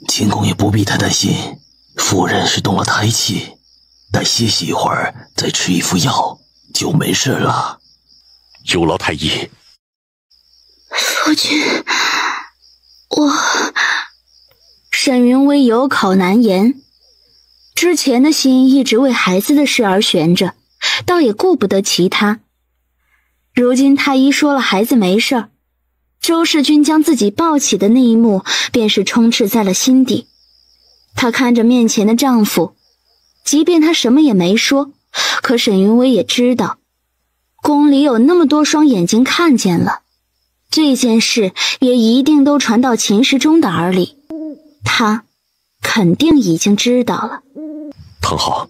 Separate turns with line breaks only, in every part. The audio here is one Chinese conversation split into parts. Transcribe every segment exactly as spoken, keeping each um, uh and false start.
秦公也不必太担心，夫人是动了胎气，待歇息一会儿，再吃一副药，就没事了。
有劳太医。
夫君，我……沈云微有口难言，之前的心一直为孩子的事而悬着，倒也顾不得其他。如今太医说了孩子没事儿，周世君将自己抱起的那一幕便是充斥在了心底。她看着面前的丈夫，即便他什么也没说，可沈云微也知道，宫里有那么多双眼睛看见了，这件事也一定都传到秦时中的耳里，他肯定已经知道了。
疼好。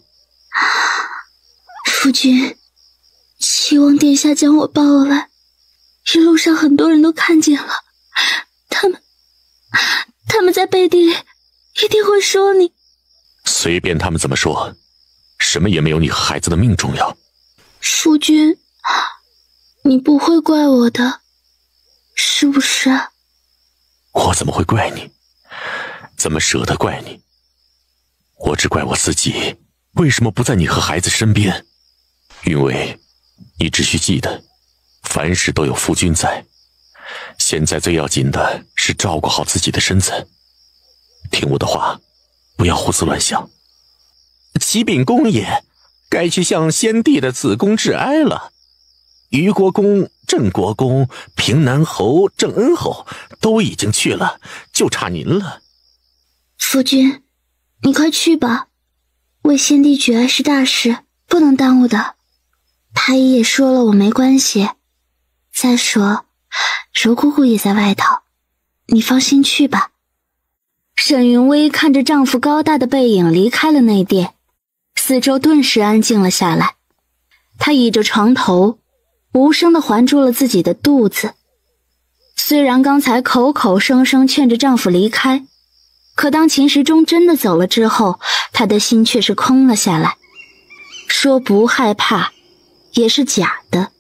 夫君，希望殿下将我抱来，一路上很多人都看见了，他们他们在背地里一定会说你。
随便他们怎么说，什么也没有你和孩子的命重要。
夫君，你不会怪我的，是不是？
我怎么会怪你？怎么舍得怪你？我只怪我自己，为什么不在你和孩子身边？云微，你只需记得，凡事都有夫君在。现在最要紧的是照顾好自己的身子，听我的话，不要胡思乱想。
启禀公爷，该去向先帝的子宫致哀了。虞国公、郑国公、平南侯、郑恩侯都已经去了，就差您了。
夫君，你快去吧，为先帝举哀是大事，不能耽误的。太医也说了我没关系，再说柔姑姑也在外头，你放心去吧。沈云微看着丈夫高大的背影离开了内殿，四周顿时安静了下来。她倚着床头，无声地环住了自己的肚子。虽然刚才口口声声劝着丈夫离开，可当秦时中真的走了之后，她的心却是空了下来。说不害怕也是假的。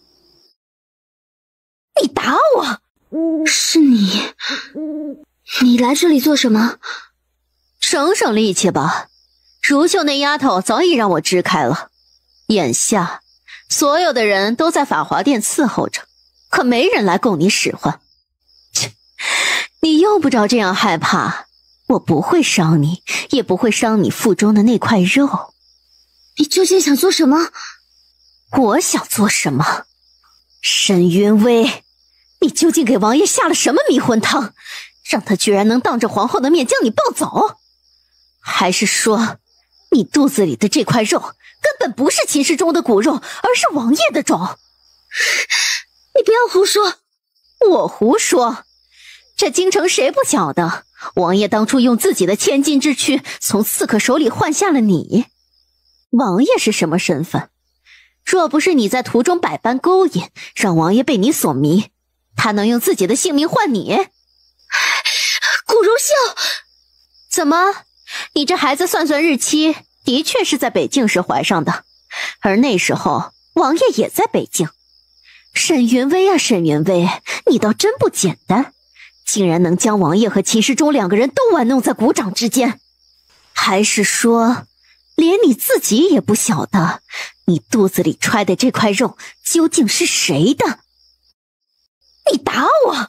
你打我！
是你，你来这里做什么？
省省力气吧，如秀那丫头早已让我支开了，眼下所有的人都在法华殿伺候着，可没人来供你使唤。切，你用不着这样害怕，我不会伤你，也不会伤你腹中的那块肉。
你究竟想做什么？
我想做什么？沈云微，你究竟给王爷下了什么迷魂汤，让他居然能当着皇后的面将你抱走？还是说，你肚子里的这块肉根本不是秦时中的骨肉，而是王爷的种？
你不要胡说！
我胡说？这京城谁不晓得，王爷当初用自己的千金之躯从刺客手里换下了你。王爷是什么身份？若不是你在途中百般勾引，让王爷被你所迷，他能用自己的性命换你？
顾如秀，
怎么，你这孩子算算日期，的确是在北境时怀上的，而那时候王爷也在北境。沈云微啊沈云微，你倒真不简单，竟然能将王爷和秦时中两个人都玩弄在股掌之间。还是说，连你自己也不晓得，你肚子里揣的这块肉究竟是谁的？你打我！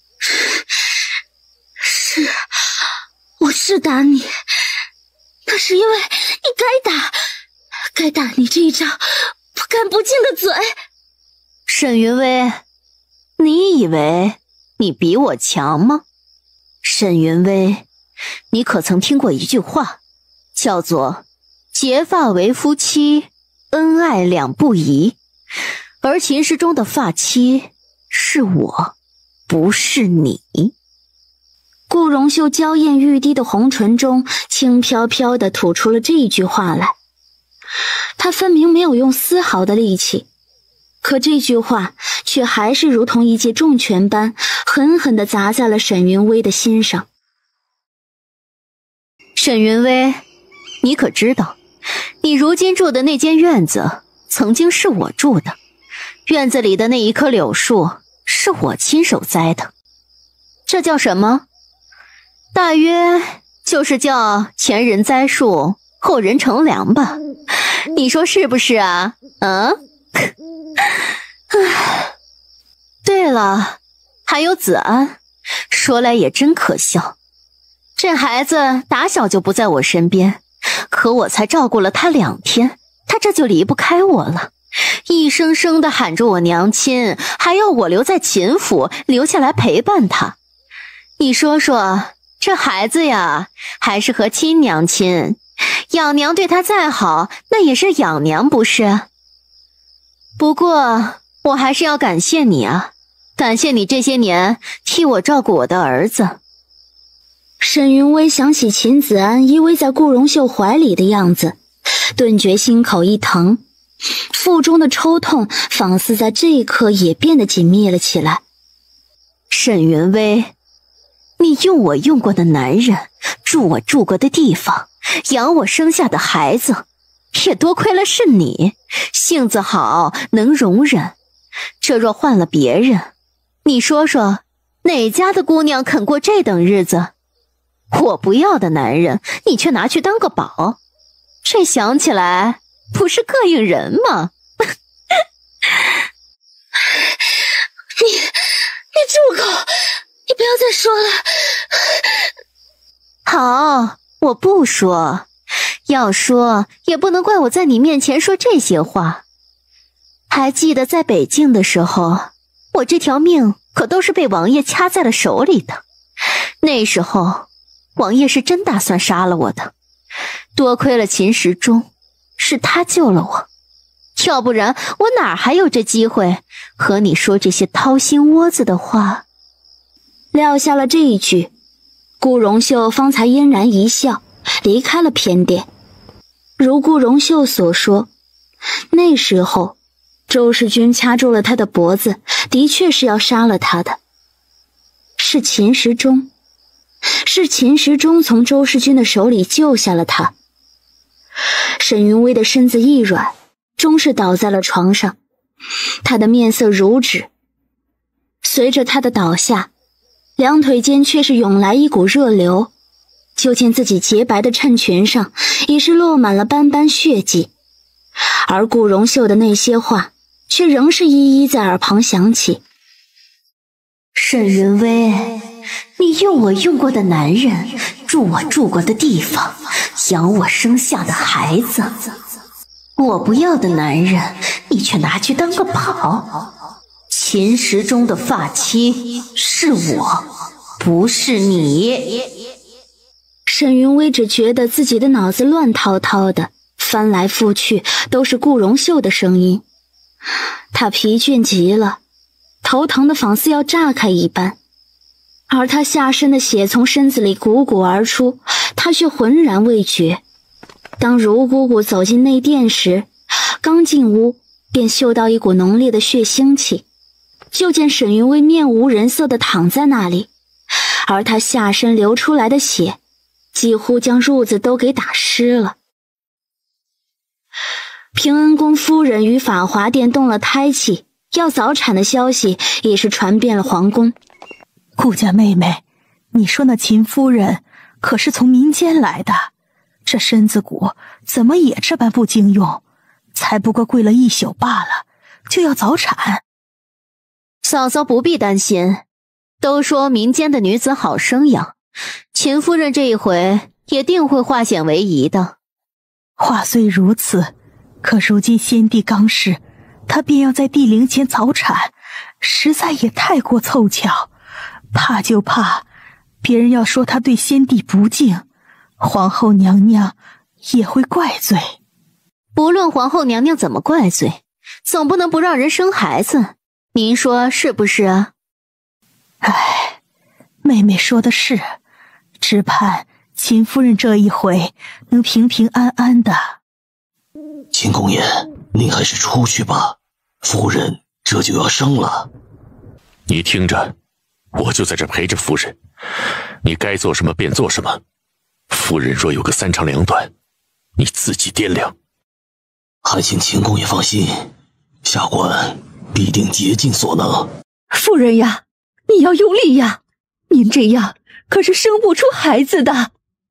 是，我是打你，那是因为你该打，该打你这一张不干不净的嘴。
沈云微，你以为你比我强吗？沈云微，你可曾听过一句话，叫做结发为夫妻，恩爱两不疑。而秦时中的发妻是我，不是你。
顾荣秀娇艳欲滴的红唇中轻飘飘地吐出了这一句话来。她分明没有用丝毫的力气，可这句话却还是如同一记重拳般狠狠地砸在了沈云微的心上。
沈云微，你可知道，你如今住的那间院子曾经是我住的，院子里的那一棵柳树是我亲手栽的。这叫什么？大约就是叫前人栽树，后人乘凉吧，你说是不是啊？嗯？对了，还有子安，说来也真可笑，这孩子打小就不在我身边，可我才照顾了他两天，他这就离不开我了，一声声的喊着我娘亲，还要我留在秦府，留下来陪伴他。你说说，这孩子呀，还是和亲娘亲，养娘对他再好，那也是养娘不是？不过我还是要感谢你啊，感谢你这些年替我照顾我的儿子。
沈云微想起秦子安依偎在顾荣秀怀里的样子，顿觉心口一疼，腹中的抽痛仿似在这一刻也变得紧密了起来。
沈云微，你用我用过的男人，住我住过的地方，养我生下的孩子，也多亏了是你，性子好，能容忍。这若换了别人，你说说，哪家的姑娘肯过这等日子？我不要的男人，你却拿去当个宝，这想起来不是膈应人吗？
你你住口，你不要再说了。
好，我不说，要说也不能怪我在你面前说这些话。还记得在北境的时候，我这条命可都是被王爷掐在了手里的，那时候王爷是真打算杀了我的，多亏了秦时中，是他救了我，要不然我哪还有这机会和你说这些掏心窝子的话。
撂下了这一句，顾荣秀方才嫣然一笑，离开了偏殿。如顾荣秀所说，那时候周世君掐住了他的脖子，的确是要杀了他的。是秦时中，是秦时中从周世君的手里救下了他。沈云微的身子一软，终是倒在了床上，他的面色如纸。随着他的倒下，两腿间却是涌来一股热流，就见自己洁白的衬裙上已是落满了斑斑血迹，而顾荣秀的那些话却仍是一一在耳旁响起。
沈云微，你用我用过的男人，住我住过的地方，养我生下的孩子，我不要的男人，你却拿去当个宝。秦时中的发妻是我，不是你。
沈云微只觉得自己的脑子乱滔滔的，翻来覆去都是顾荣秀的声音。他疲倦极了，头疼的仿似要炸开一般，而他下身的血从身子里汩汩而出，他却浑然未觉。当如姑姑走进内殿时，刚进屋便嗅到一股浓烈的血腥气，就见沈云微面无人色地躺在那里，而他下身流出来的血几乎将褥子都给打湿了。平恩宫夫人与法华殿动了胎气，要早产的消息也是传遍了皇宫。
顾家妹妹，你说那秦夫人可是从民间来的，这身子骨怎么也这般不经用？才不过跪了一宿罢了，就要早产。
嫂嫂不必担心，都说民间的女子好生养，秦夫人这一回也定会化险为夷的。
话虽如此，可如今先帝刚逝，她便要在帝陵前早产，实在也太过凑巧。怕就怕别人要说她对先帝不敬，皇后娘娘也会怪罪。
不论皇后娘娘怎么怪罪，总不能不让人生孩子，您说是不是啊？
唉，妹妹说的是，只盼秦夫人这一回能平平安安的。
秦公爷，您还是出去吧，夫人这就要生了。
你听着，我就在这陪着夫人，你该做什么便做什么。夫人若有个三长两短，你自己掂量。
还请秦公爷放心，下官必定竭尽所能。
夫人呀，你要用力呀，您这样可是生不出孩子的。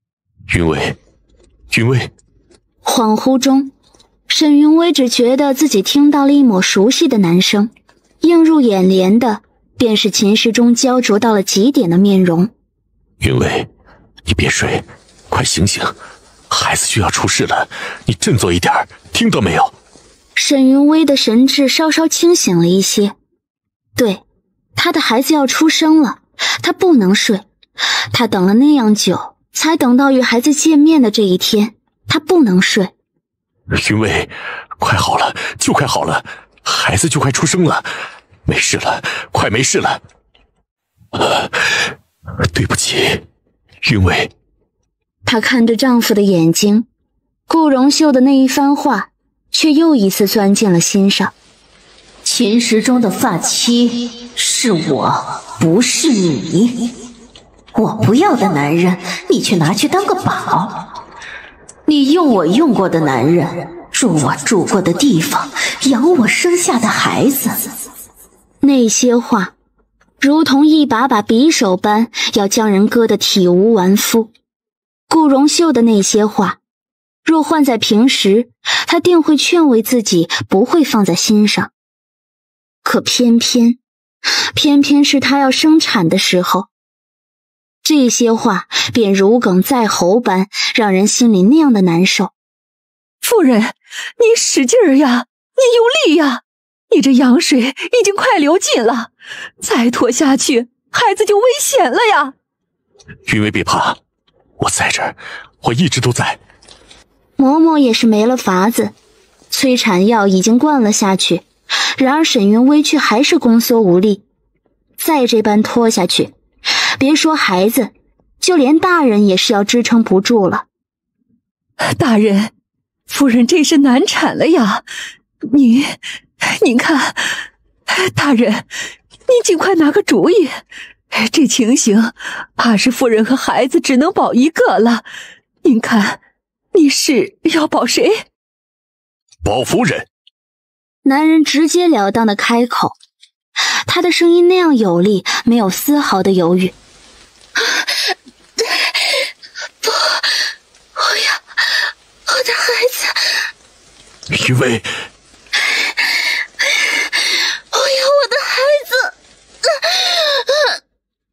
云薇，云薇。
恍惚中，沈云薇只觉得自己听到了一抹熟悉的男声，映入眼帘的便是秦时中焦灼到了极点的面容。
云薇，你别睡，快醒醒，孩子就要出事了，你振作一点，听到没有？
沈云薇的神智稍稍清醒了一些，对，她的孩子要出生了，她不能睡，她等了那样久，才等到与孩子见面的这一天，她不能睡。
云薇，快好了，就快好了，孩子就快出生了，没事了，快没事了。呃，对不起，云薇。
她看着丈夫的眼睛，顾荣秀的那一番话却又一次钻进了心上。
秦时中的发妻是我，不是你。我不要的男人，你却拿去当个宝。你用我用过的男人，住我住过的地方，养我生下的孩子。
那些话如同一把把匕首般要将人割得体无完肤。顾荣秀的那些话若换在平时，他定会劝慰自己不会放在心上，可偏偏偏偏是他要生产的时候，这些话便如鲠在喉般让人心里那样的难受。
夫人，你使劲儿呀，你用力呀，你这羊水已经快流尽了，再拖下去孩子就危险了呀。
云薇别怕，我在这儿，我一直都在。
嬷嬷也是没了法子，催产药已经灌了下去，然而沈云薇却还是宫缩无力。再这般拖下去，别说孩子，就连大人也是要支撑不住了。
大人，夫人这是难产了呀，您您看，大人您尽快拿个主意，这情形怕是夫人和孩子只能保一个了，您看你是要保谁？
保夫人。
男人直截了当的开口，他的声音那样有力，没有丝毫的犹豫。不，我要我的孩子。
云薇，
我要我的孩子。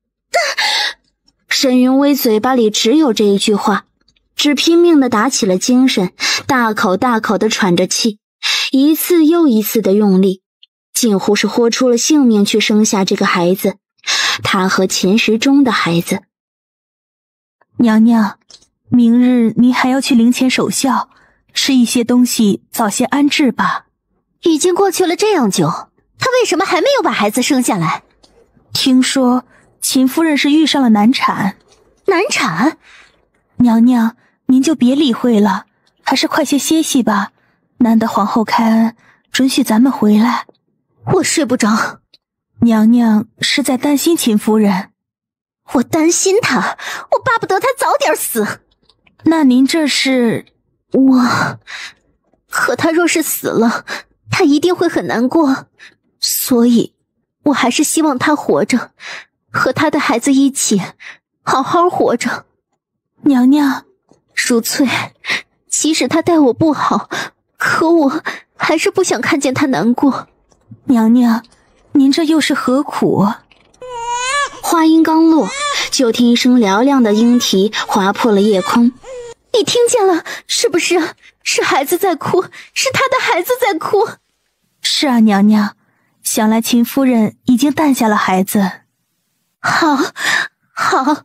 沈云薇嘴巴里只有这一句话，只拼命地打起了精神，大口大口地喘着气，一次又一次的用力，近乎是豁出了性命去生下这个孩子，他和秦时中的孩子。
娘娘，明日您还要去灵前守孝，吃一些东西早些安置吧。
已经过去了这样久，他为什么还没有把孩子生下来？
听说秦夫人是遇上了难产。
难产？
娘娘您就别理会了，还是快些歇息吧，难得皇后开恩，准许咱们回来。
我睡不着。
娘娘是在担心秦夫人。
我担心她，我巴不得她早点死。
那您这是……
我……可她若是死了，她一定会很难过，所以我还是希望她活着，和她的孩子一起好好活着。
娘娘，
淑翠，即使她待我不好，可我还是不想看见她难过。
娘娘，您这又是何苦？
话音刚落，就听一声嘹亮的莺啼划破了夜空。
你听见了是不是？是孩子在哭，是他的孩子在哭。
是啊，娘娘，想来秦夫人已经诞下了孩子。
好，好。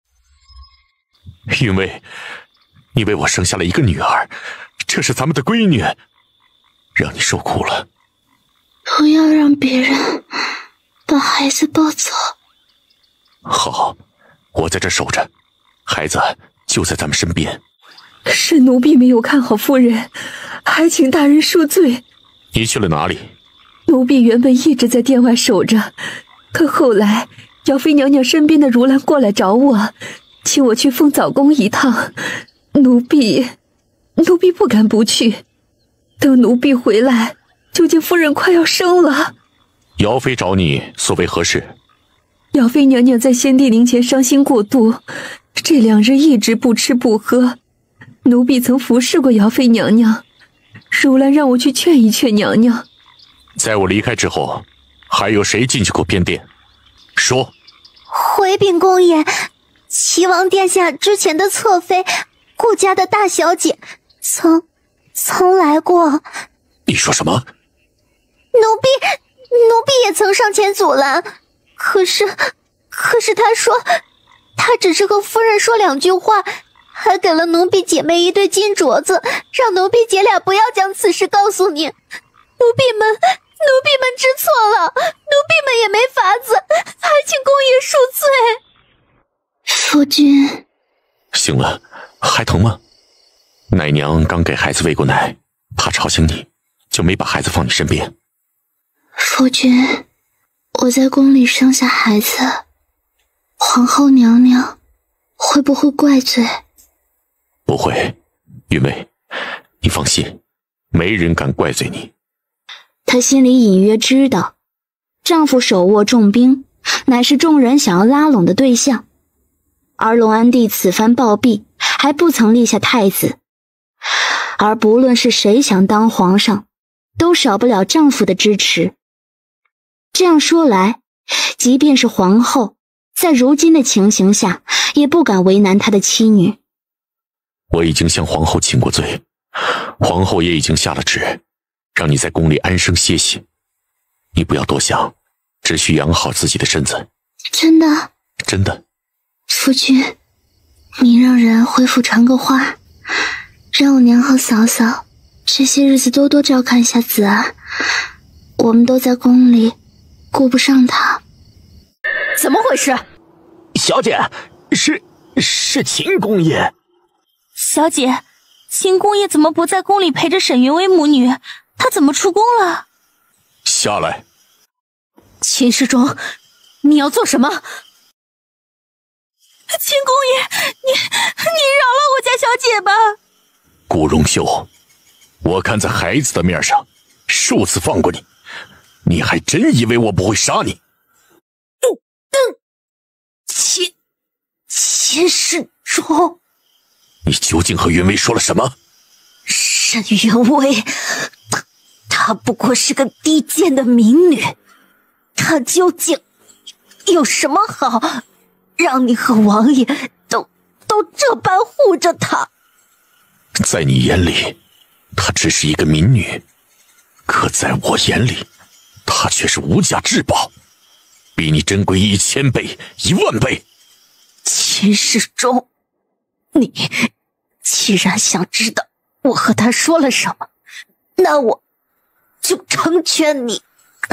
云薇，你为我生下了一个女儿，这是咱们的闺女，让你受苦了。
不要让别人把孩子抱走。
好，我在这守着，孩子就在咱们身边。
是奴婢没有看好夫人，还请大人恕罪。
你去了哪里？
奴婢原本一直在殿外守着，可后来姚妃娘娘身边的如兰过来找我，请我去凤藻宫一趟，奴婢奴婢不敢不去。等奴婢回来，就见夫人快要生了。
姚妃找你，所为何事？
姚妃娘娘在先帝灵前伤心过度，
这两日一直不吃不喝，奴婢曾服侍过姚妃娘娘，如兰让我去劝一劝娘娘。
在我离开之后，还有谁进去过偏殿？说。
回禀公爷，齐王殿下之前的侧妃，顾家的大小姐，曾曾来过。
你说什么？
奴婢奴婢也曾上前阻拦，可是可是他说他只是和夫人说两句话，还给了奴婢姐妹一对金镯子，让奴婢姐俩不要将此事告诉你。奴婢们奴婢们知错了，奴婢们也没法子，还请公爷恕罪。
夫君，
醒了，还疼吗？奶娘刚给孩子喂过奶，怕吵醒你，就没把孩子放你身边。
夫君，我在宫里生下孩子，皇后娘娘会不会怪罪？
不会，云薇，你放心，没人敢怪罪你。
她心里隐约知道，丈夫手握重兵，乃是众人想要拉拢的对象，而隆安帝此番暴毙，还不曾立下太子，而不论是谁想当皇上，都少不了丈夫的支持。这样说来，即便是皇后，在如今的情形下，也不敢为难她的妻女。
我已经向皇后请过罪，皇后也已经下了旨，让你在宫里安生歇息。你不要多想，只需养好自己的身子。
真的？
真的。
夫君，你让人回府传个话，让我娘和嫂嫂这些日子多多照看一下子安，我们都在宫里顾不上他。
怎么回事？
小姐，是是秦公爷。
小姐，秦公爷怎么不在宫里陪着沈云薇母女？他怎么出宫了？
下来。
秦世忠，你要做什么？
秦公爷，你你饶了我家小姐吧。
顾荣秀，我看在孩子的面上，数次放过你，你还真以为我不会杀你？
嗯嗯，秦秦世忠，
你究竟和云薇说了什么？
沈云薇，她她不过是个低贱的民女，她究竟有什么好，让你和王爷都都这般护着她？
在你眼里，她只是一个民女，可在我眼里，她却是无价至宝，比你珍贵一千倍、一万倍。
秦世忠，你既然想知道我和他说了什么，那我就成全你。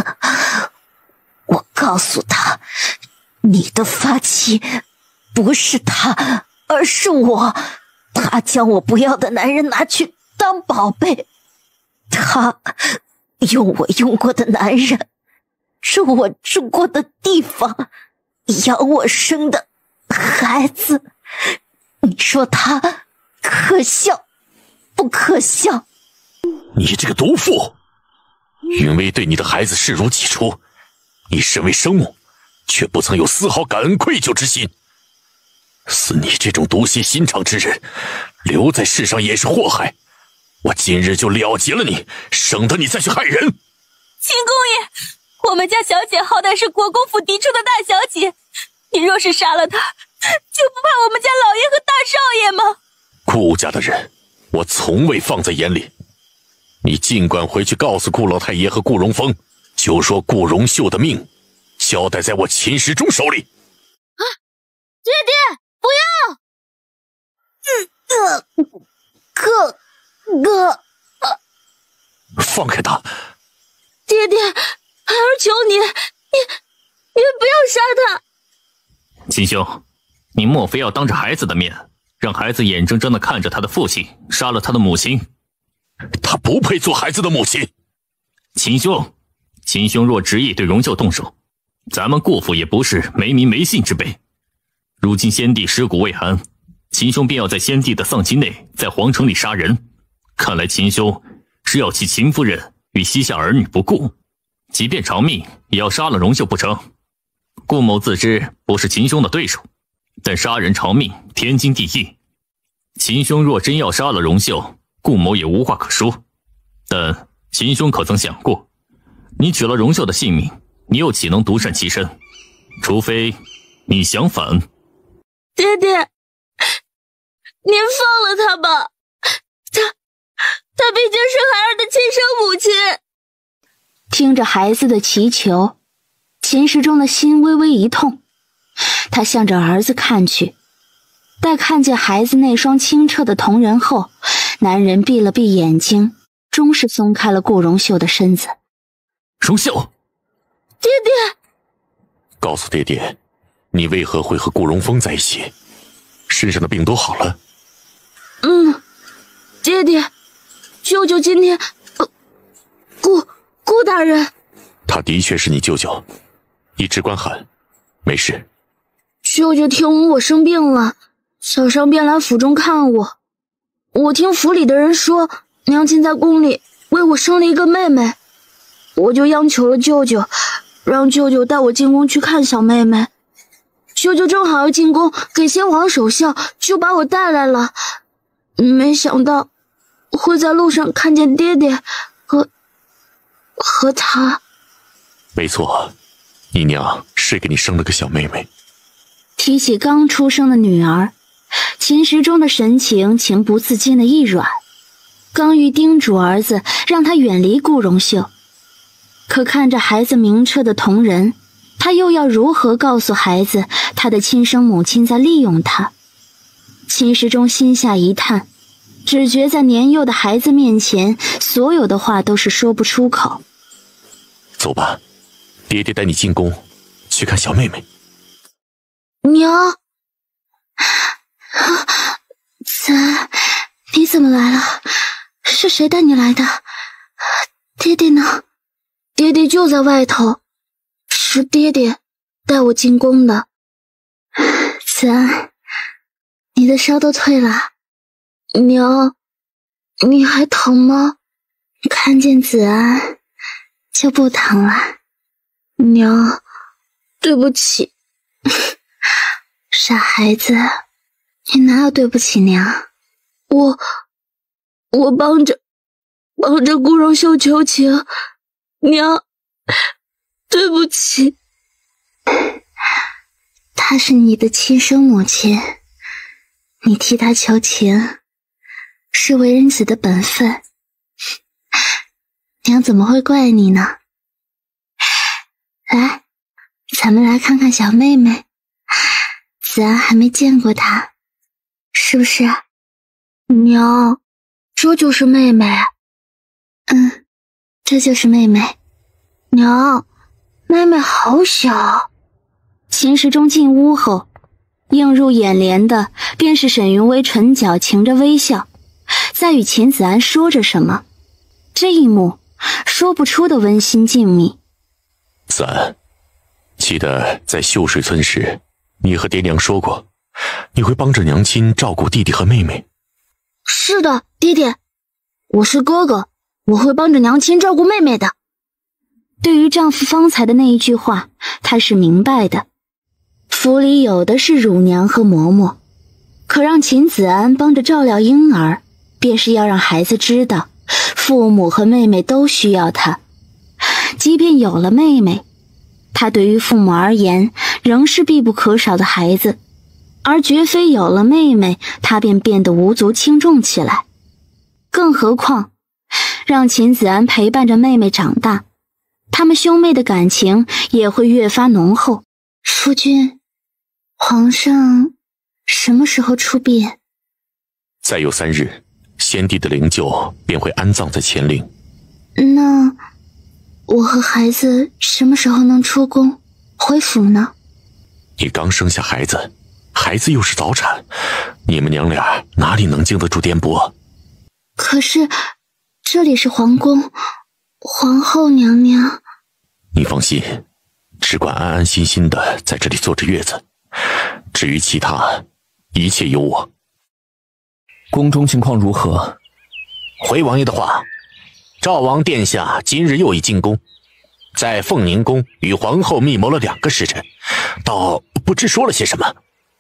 我告诉他，你的发妻不是他，而是我。他将我不要的男人拿去当宝贝，他用我用过的男人，住我住过的地方，养我生的孩子，你说他可笑不可笑？
你这个毒妇！云薇对你的孩子视如己出，你身为生母，却不曾有丝毫感恩愧疚之心。似你这种毒蝎心肠之人，留在世上也是祸害。我今日就了结了你，省得你再去害人。
秦公爷，我们家小姐好歹是国公府嫡出的大小姐，你若是杀了她，就不怕我们家老爷和大少爷吗？
顾家的人，我从未放在眼里。你尽管回去告诉顾老太爷和顾荣峰，就说顾荣秀的命交代在我秦时忠手里。
啊，爹爹，不要！
嗯呃，哥哥，
啊、放开他！
爹爹，孩儿求你，你你不要杀他！
秦兄，你莫非要当着孩子的面，让孩子眼睁睁地看着他的父亲杀了他的母亲？
他不配做孩子的母亲。
秦兄，秦兄若执意对荣秀动手，咱们顾府也不是没名没姓之辈。如今先帝尸骨未寒，秦兄便要在先帝的丧期内在皇城里杀人，看来秦兄是要弃秦夫人与膝下儿女不顾，即便偿命也要杀了荣秀不成。顾某自知不是秦兄的对手， 但杀人偿命，天经地义。秦兄若真要杀了荣秀，顾某也无话可说。但秦兄可曾想过，你取了荣秀的性命，你又岂能独善其身？除非你想反。
爹爹，您放了他吧，他他毕竟是孩儿的亲生母亲。听着孩子的祈求，秦时中的心微微一痛，他向着儿子看去，待看见孩子那双清澈的瞳仁后，男人闭了闭眼睛，终是松开了顾荣秀的身子。
荣秀，
爹爹，
告诉爹爹，你为何会和顾荣峰在一起？身上的病都好了？
嗯，爹爹，舅舅今天，呃，顾顾大人，
他的确是你舅舅，你只管喊，没事。
舅舅听闻我生病了，小伤便来府中看我。我听府里的人说，娘亲在宫里为我生了一个妹妹，我就央求了舅舅，让舅舅带我进宫去看小妹妹。舅舅正好要进宫给先皇守孝，就把我带来了。没想到会在路上看见爹爹和和他。
没错，你娘是给你生了个小妹妹。
提起刚出生的女儿，秦时中的神情情不自禁的一软，刚欲叮嘱儿子让他远离顾荣秀，可看着孩子明澈的瞳仁，他又要如何告诉孩子他的亲生母亲在利用他？秦时中心下一叹，只觉在年幼的孩子面前，所有的话都是说不出口。
走吧，爹爹带你进宫去看小妹妹。
娘，子安，你怎么来了？是谁带你来的？爹爹呢？爹爹就在外头，是爹爹带我进宫的。子安，你的烧都退了。娘，你还疼吗？看见子安就不疼了。娘，对不起。傻孩子，你哪有对不起娘？我我帮着帮着顾荣秀求情，娘，对不起。她是你的亲生母亲，你替她求情是为人子的本分，娘怎么会怪你呢？来，咱们来看看小妹妹，子安还没见过她，是不是？娘，这就是妹妹。嗯，这就是妹妹。娘，妹妹好小。秦时中进屋后，映入眼帘的便是沈云微唇角噙着微笑，在与秦子安说着什么。这一幕说不出的温馨静谧。
子安，记得在秀水村时，你和爹娘说过，你会帮着娘亲照顾弟弟和妹妹。
是的，爹爹，我是哥哥，我会帮着娘亲照顾妹妹的。对于丈夫方才的那一句话，她是明白的。府里有的是乳娘和嬷嬷，可让秦子安帮着照料婴儿，便是要让孩子知道，父母和妹妹都需要他。即便有了妹妹，他对于父母而言仍是必不可少的孩子，而绝非有了妹妹，他便变得无足轻重起来。更何况让秦子安陪伴着妹妹长大，他们兄妹的感情也会越发浓厚。夫君，皇上什么时候出殡？
再有三日，先帝的灵柩便会安葬在乾陵。
那我和孩子什么时候能出宫回府呢？
你刚生下孩子，孩子又是早产，你们娘俩哪里能经得住颠簸？
可是这里是皇宫，皇后娘娘。
你放心，只管安安心心的在这里坐着月子，至于其他，一切由我。
宫中情况如何？
回王爷的话，赵王殿下今日又已进宫，在凤宁宫与皇后密谋了两个时辰，倒不知说了些什么。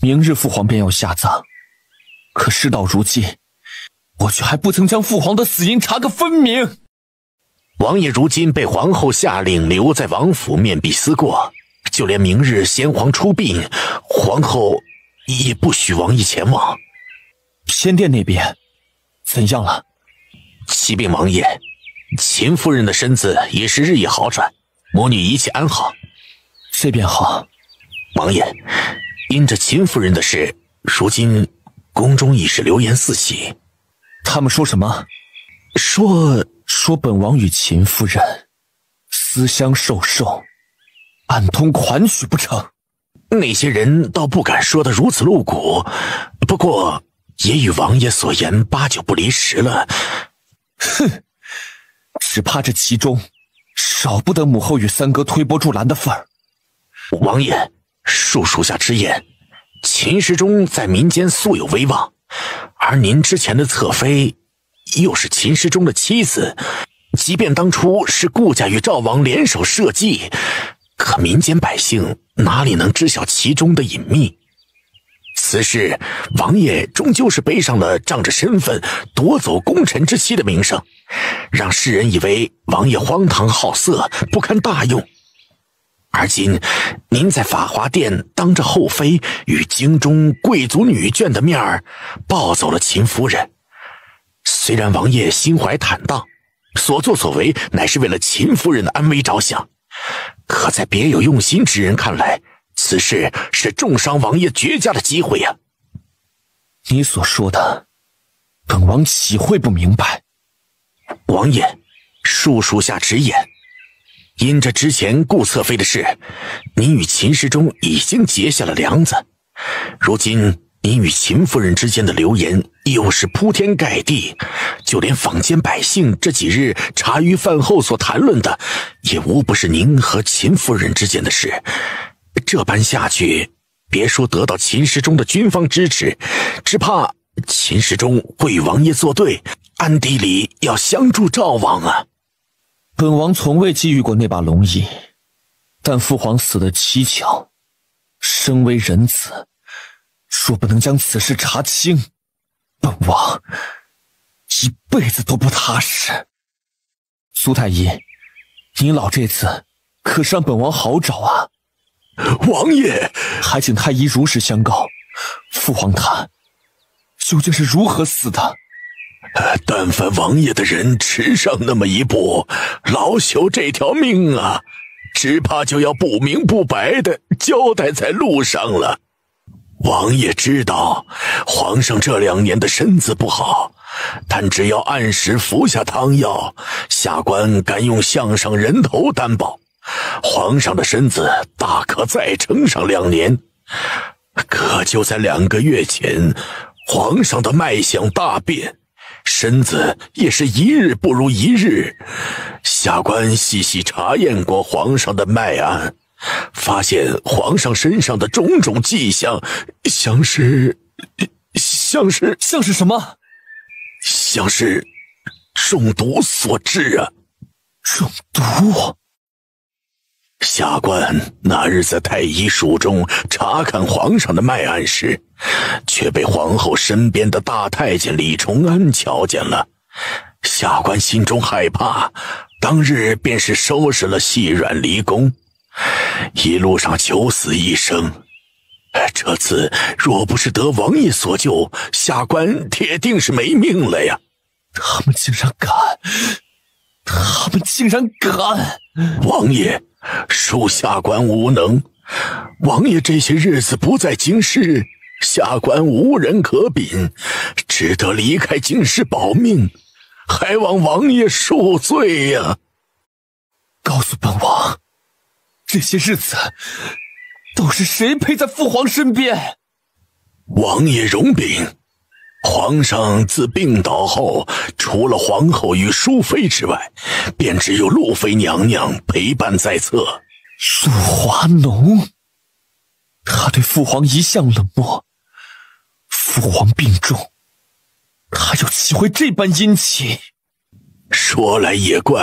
明日父皇便要下葬，可事到如今，我却还不曾将父皇的死因查个分明。
王爷如今被皇后下令留在王府面壁思过，就连明日先皇出殡，皇后也不许王爷前往。
仙殿那边怎样了？
启禀王爷，秦夫人的身子也是日益好转，母女一切安好。
这便好。
王爷，因着秦夫人的事，如今宫中已是流言四起。
他们说什么？
说
说本王与秦夫人私相授受，暗通款曲不成？
那些人倒不敢说得如此露骨，不过也与王爷所言八九不离十了。
哼，只怕这其中少不得母后与三哥推波助澜的份儿。
王爷，恕属下直言，秦时中在民间素有威望，而您之前的侧妃又是秦时中的妻子，即便当初是顾家与赵王联手设计，可民间百姓哪里能知晓其中的隐秘？此事王爷终究是背上了仗着身份夺走功臣之妻的名声，让世人以为王爷荒唐好色，不堪大用。而今您在法华殿当着后妃与京中贵族女眷的面儿抱走了秦夫人，虽然王爷心怀坦荡，所作所为乃是为了秦夫人的安危着想，可在别有用心之人看来，此事是重伤王爷绝佳的机会呀、啊。
你所说的，本王岂会不明白？
王爷，恕属下直言，因着之前顾侧妃的事，您与秦时中已经结下了梁子。如今您与秦夫人之间的流言又是铺天盖地，就连坊间百姓这几日茶余饭后所谈论的，也无不是您和秦夫人之间的事。这般下去，别说得到秦时中的军方支持，只怕秦时中会与王爷作对，暗地里要相助赵王啊。
本王从未觊觎过那把龙椅，但父皇死得蹊跷，身为人子，若不能将此事查清，本王一辈子都不踏实。苏太医，您老这次可是让本王好找啊。
王爷，
还请太医如实相告，父皇他究竟是如何死的？
但凡王爷的人迟上那么一步，老朽这条命啊，只怕就要不明不白的交代在路上了。王爷知道皇上这两年的身子不好，但只要按时服下汤药，下官敢用项上人头担保，皇上的身子大可再撑上两年。可就在两个月前，皇上的脉象大变，身子也是一日不如一日。下官细细查验过皇上的脉案，发现皇上身上的种种迹象，像是像是
像是什么？
像是中毒所致啊！
中毒？
下官那日在太医署中查看皇上的脉案时，却被皇后身边的大太监李崇安瞧见了。下官心中害怕，当日便是收拾了细软离宫，一路上九死一生。这次若不是得王爷所救，下官铁定是没命了呀！
他们竟然敢！他们竟然敢！
王爷，恕下官无能。王爷这些日子不在京师，下官无人可禀，只得离开京师保命，还望王爷恕罪呀！
告诉本王，这些日子都是谁陪在父皇身边？
王爷容禀，皇上自病倒后，除了皇后与淑妃之外，便只有陆妃娘娘陪伴在侧。
陆华浓，他对父皇一向冷漠，父皇病重，他又岂会这般殷勤？
说来也怪，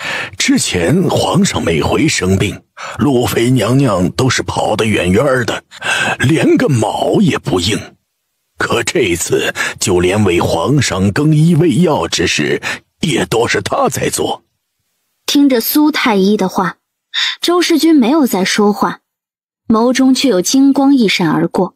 之前皇上每回生病，路妃娘娘都是跑得远远的，连个卯也不应。可这次就连为皇上更衣喂药之事，也都是他在做。
听着苏太医的话，周世君没有再说话，眸中却有金光一闪而过。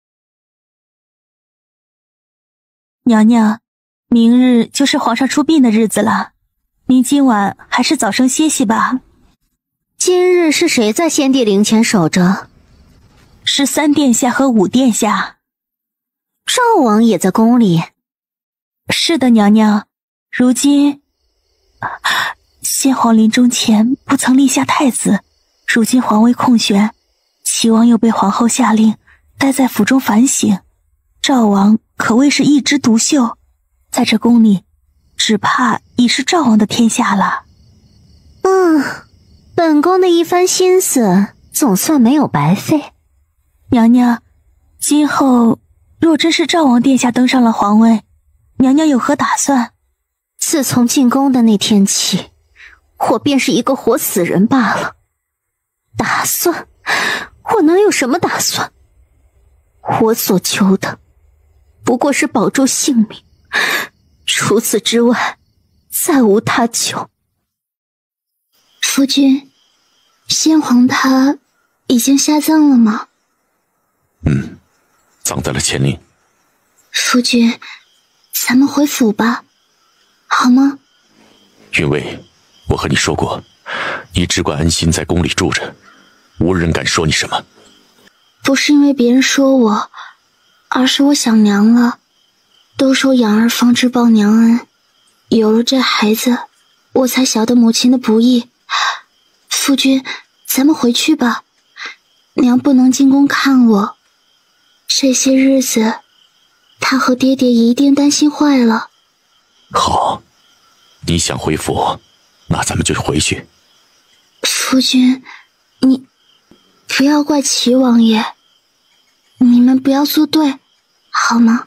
娘娘，明日就是皇上出殡的日子了，您今晚还是早生歇息吧。
今日是谁在先帝灵前守着？
是三殿下和五殿下。
赵王也在宫里。
是的，娘娘。如今先皇临终前不曾立下太子，如今皇位空悬，齐王又被皇后下令待在府中反省，赵王可谓是一枝独秀，在这宫里只怕已是赵王的天下了。
嗯，本宫的一番心思总算没有白费。
娘娘，今后若真是赵王殿下登上了皇位，娘娘有何打算？
自从进宫的那天起，我便是一个活死人罢了。打算？我能有什么打算？我所求的不过是保住性命，除此之外再无他求。
夫君，先皇他已经下葬了吗？
嗯，葬在了乾陵。
夫君，咱们回府吧，好吗？
云薇，我和你说过，你只管安心在宫里住着，无人敢说你什么。
不是因为别人说我，而是我想娘了。都说养儿方知报娘恩，有了这孩子，我才晓得母亲的不易。夫君，咱们回去吧，娘不能进宫看我，这些日子她和爹爹一定担心坏了。
好，你想回府，那咱们就回去。
夫君，你不要怪齐王爷，你们不要作对，好吗？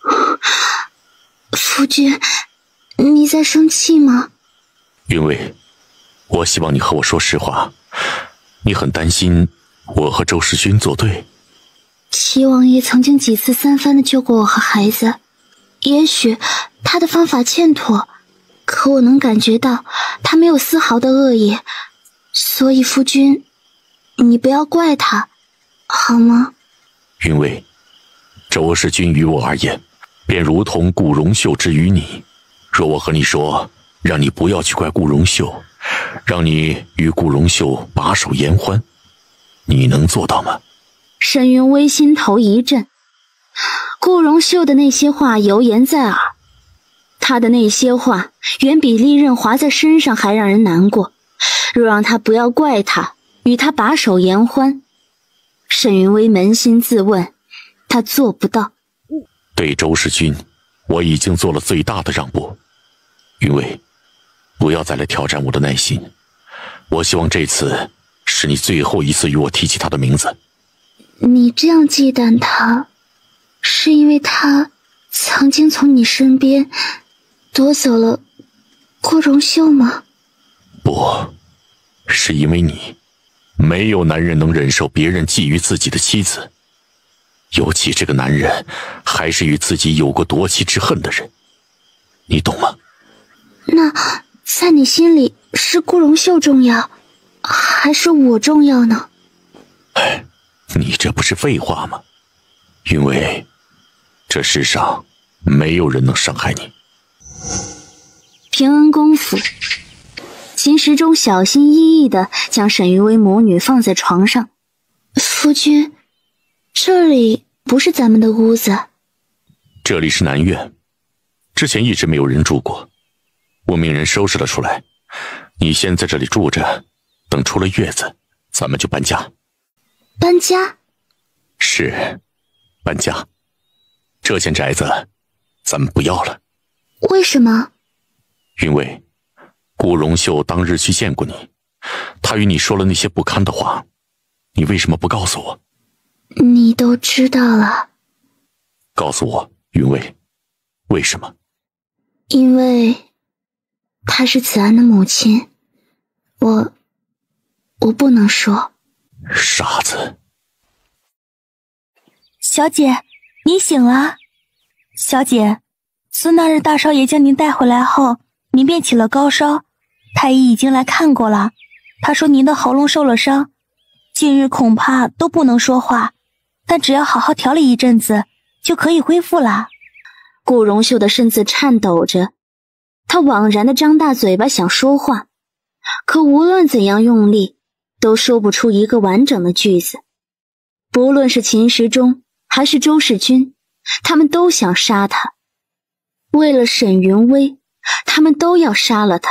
夫君，你在生气吗？
云薇，我希望你和我说实话，你很担心我和周世君作对。
齐王爷曾经几次三番的救过我和孩子，也许他的方法欠妥，可我能感觉到他没有丝毫的恶意，所以夫君，你不要怪他，好吗？
云薇，周世君于我而言，便如同顾荣秀之于你。若我和你说，让你不要去怪顾荣秀，让你与顾荣秀把手言欢，你能做到吗？
沈云微心头一震，顾荣秀的那些话犹言在耳，他的那些话远比利刃划在身上还让人难过。若让他不要怪他，与他把手言欢，沈云微扪心自问，他做不到。
对周世君，我已经做了最大的让步。云薇，不要再来挑战我的耐心。我希望这次是你最后一次与我提起他的名字。
你这样忌惮他，是因为他曾经从你身边夺走了顾荣秀吗？
不，是因为你，没有男人能忍受别人觊觎自己的妻子，尤其这个男人还是与自己有过夺妻之恨的人，你懂吗？
那在你心里是顾荣秀重要，还是我重要呢？
哎，你这不是废话吗？因为这世上没有人能伤害你。
平安公府，秦时中小心翼翼地将沈玉薇母女放在床上。夫君，这里不是咱们的屋子。
这里是南院，之前一直没有人住过，我命人收拾了出来。你先在这里住着，等出了月子，咱们就搬家。
搬家？
是，搬家。这间宅子咱们不要了。
为什么？
因为顾荣秀当日去见过你，他与你说了那些不堪的话，你为什么不告诉我？
你都知道了。
告诉我，云薇，为什么？
因为她是子安的母亲， 我我不能说。
傻子。
小姐，你醒了。小姐，自那日大少爷将您带回来后，您便起了高烧，太医已经来看过了，他说您的喉咙受了伤，近日恐怕都不能说话，但只要好好调理一阵子，就可以恢复了。
顾荣秀的身子颤抖着，他惘然地张大嘴巴想说话，可无论怎样用力，都说不出一个完整的句子。不论是秦时中还是周世军，他们都想杀他。为了沈云薇，他们都要杀了他。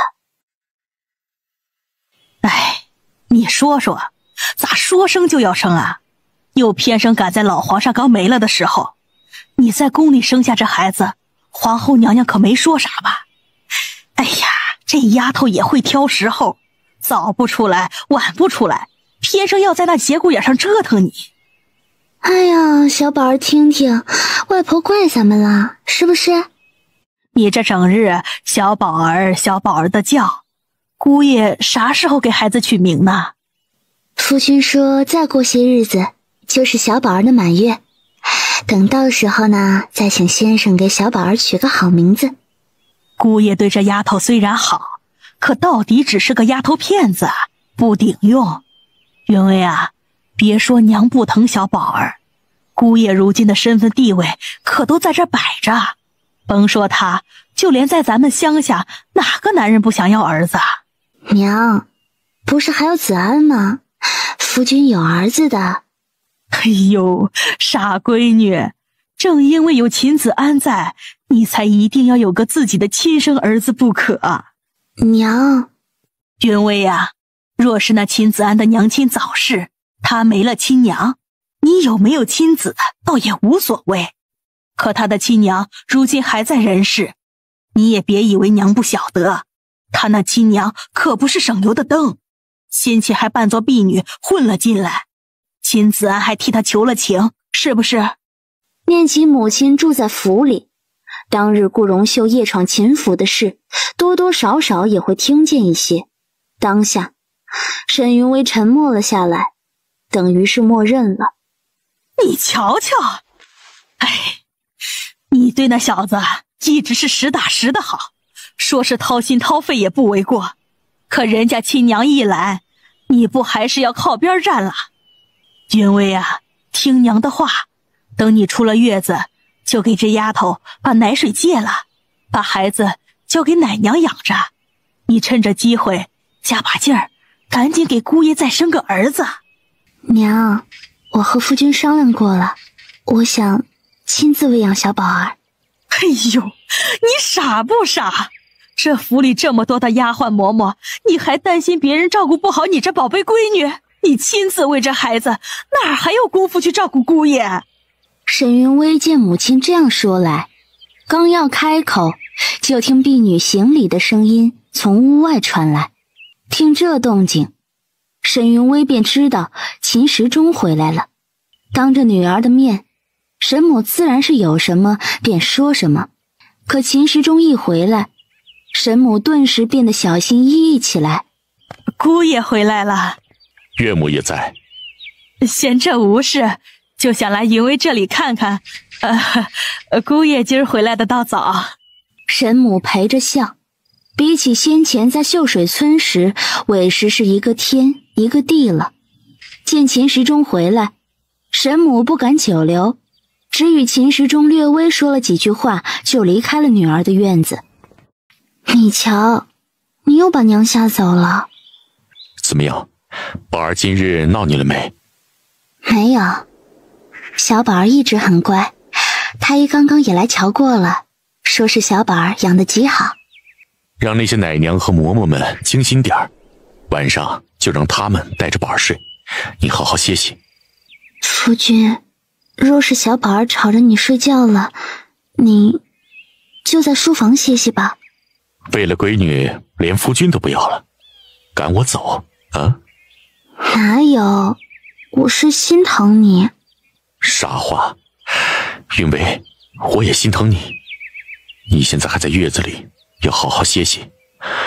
哎，你说说，咋说生就要生啊？又偏生赶在老皇上刚没了的时候，你在宫里生下这孩子，皇后娘娘可没说啥吧？哎呀，这丫头也会挑时候，早不出来晚不出来，偏生要在那节骨眼上折腾你。
哎呀，小宝儿听听，外婆怪咱们了，是不是？
你这整日小宝儿小宝儿的叫，姑爷啥时候给孩子取名呢？
夫君说再过些日子就是小宝儿的满月，等到时候呢，再请先生给小宝儿取个好名字。
姑爷对这丫头虽然好，可到底只是个丫头片子，不顶用。云薇啊，别说娘不疼小宝儿，姑爷如今的身份地位可都在这摆着，甭说他，就连在咱们乡下，哪个男人不想要儿子啊？
娘，不是还有子安吗？夫君有儿子的。
哎呦，傻闺女，正因为有秦子安在，你才一定要有个自己的亲生儿子不可。
娘，
云薇啊，若是那秦子安的娘亲早逝，他没了亲娘，你有没有亲子倒也无所谓。可他的亲娘如今还在人世，你也别以为娘不晓得，他那亲娘可不是省油的灯，先前还扮作婢女混了进来，秦子安还替他求了情，是不是？
念及母亲住在府里，当日顾荣秀夜闯秦府的事，多多少少也会听见一些。当下沈云薇沉默了下来，等于是默认了。
你瞧瞧，哎，你对那小子一直是实打实的好，说是掏心掏肺也不为过，可人家亲娘一来，你不还是要靠边站了？云薇啊，听娘的话，等你出了月子，就给这丫头把奶水戒了，把孩子交给奶娘养着，你趁着机会加把劲儿，赶紧给姑爷再生个儿子。
娘，我和夫君商量过了，我想亲自喂养小宝儿。
哎呦，你傻不傻？这府里这么多的丫鬟嬷嬷，你还担心别人照顾不好你这宝贝闺女？你亲自喂这孩子，哪还有功夫去照顾姑爷？
沈云薇见母亲这样说来，刚要开口，就听婢女行礼的声音从屋外传来。听这动静，沈云薇便知道秦时中回来了。当着女儿的面，沈母自然是有什么便说什么，可秦时中一回来，沈母顿时变得小心翼翼起来。
姑爷回来了。
岳母也在。
闲着无事，就想来云薇这里看看。呃，姑爷今儿回来的倒早。
沈母陪着笑，比起先前在秀水村时，委实是一个天一个地了。见秦时中回来，沈母不敢久留，只与秦时中略微说了几句话，就离开了女儿的院子。你瞧，你又把娘吓走了。
怎么样，宝儿今日闹你了没？
没有，小宝儿一直很乖，太医刚刚也来瞧过了，说是小宝儿养得极好。
让那些奶娘和嬷嬷们精心点儿，晚上就让他们带着宝儿睡，你好好歇息。
夫君，若是小宝儿吵着你睡觉了，你就在书房歇息吧。
为了闺女，连夫君都不要了，赶我走啊？
哪有，我是心疼你。
傻话，云薇，我也心疼你。你现在还在月子里，要好好歇息。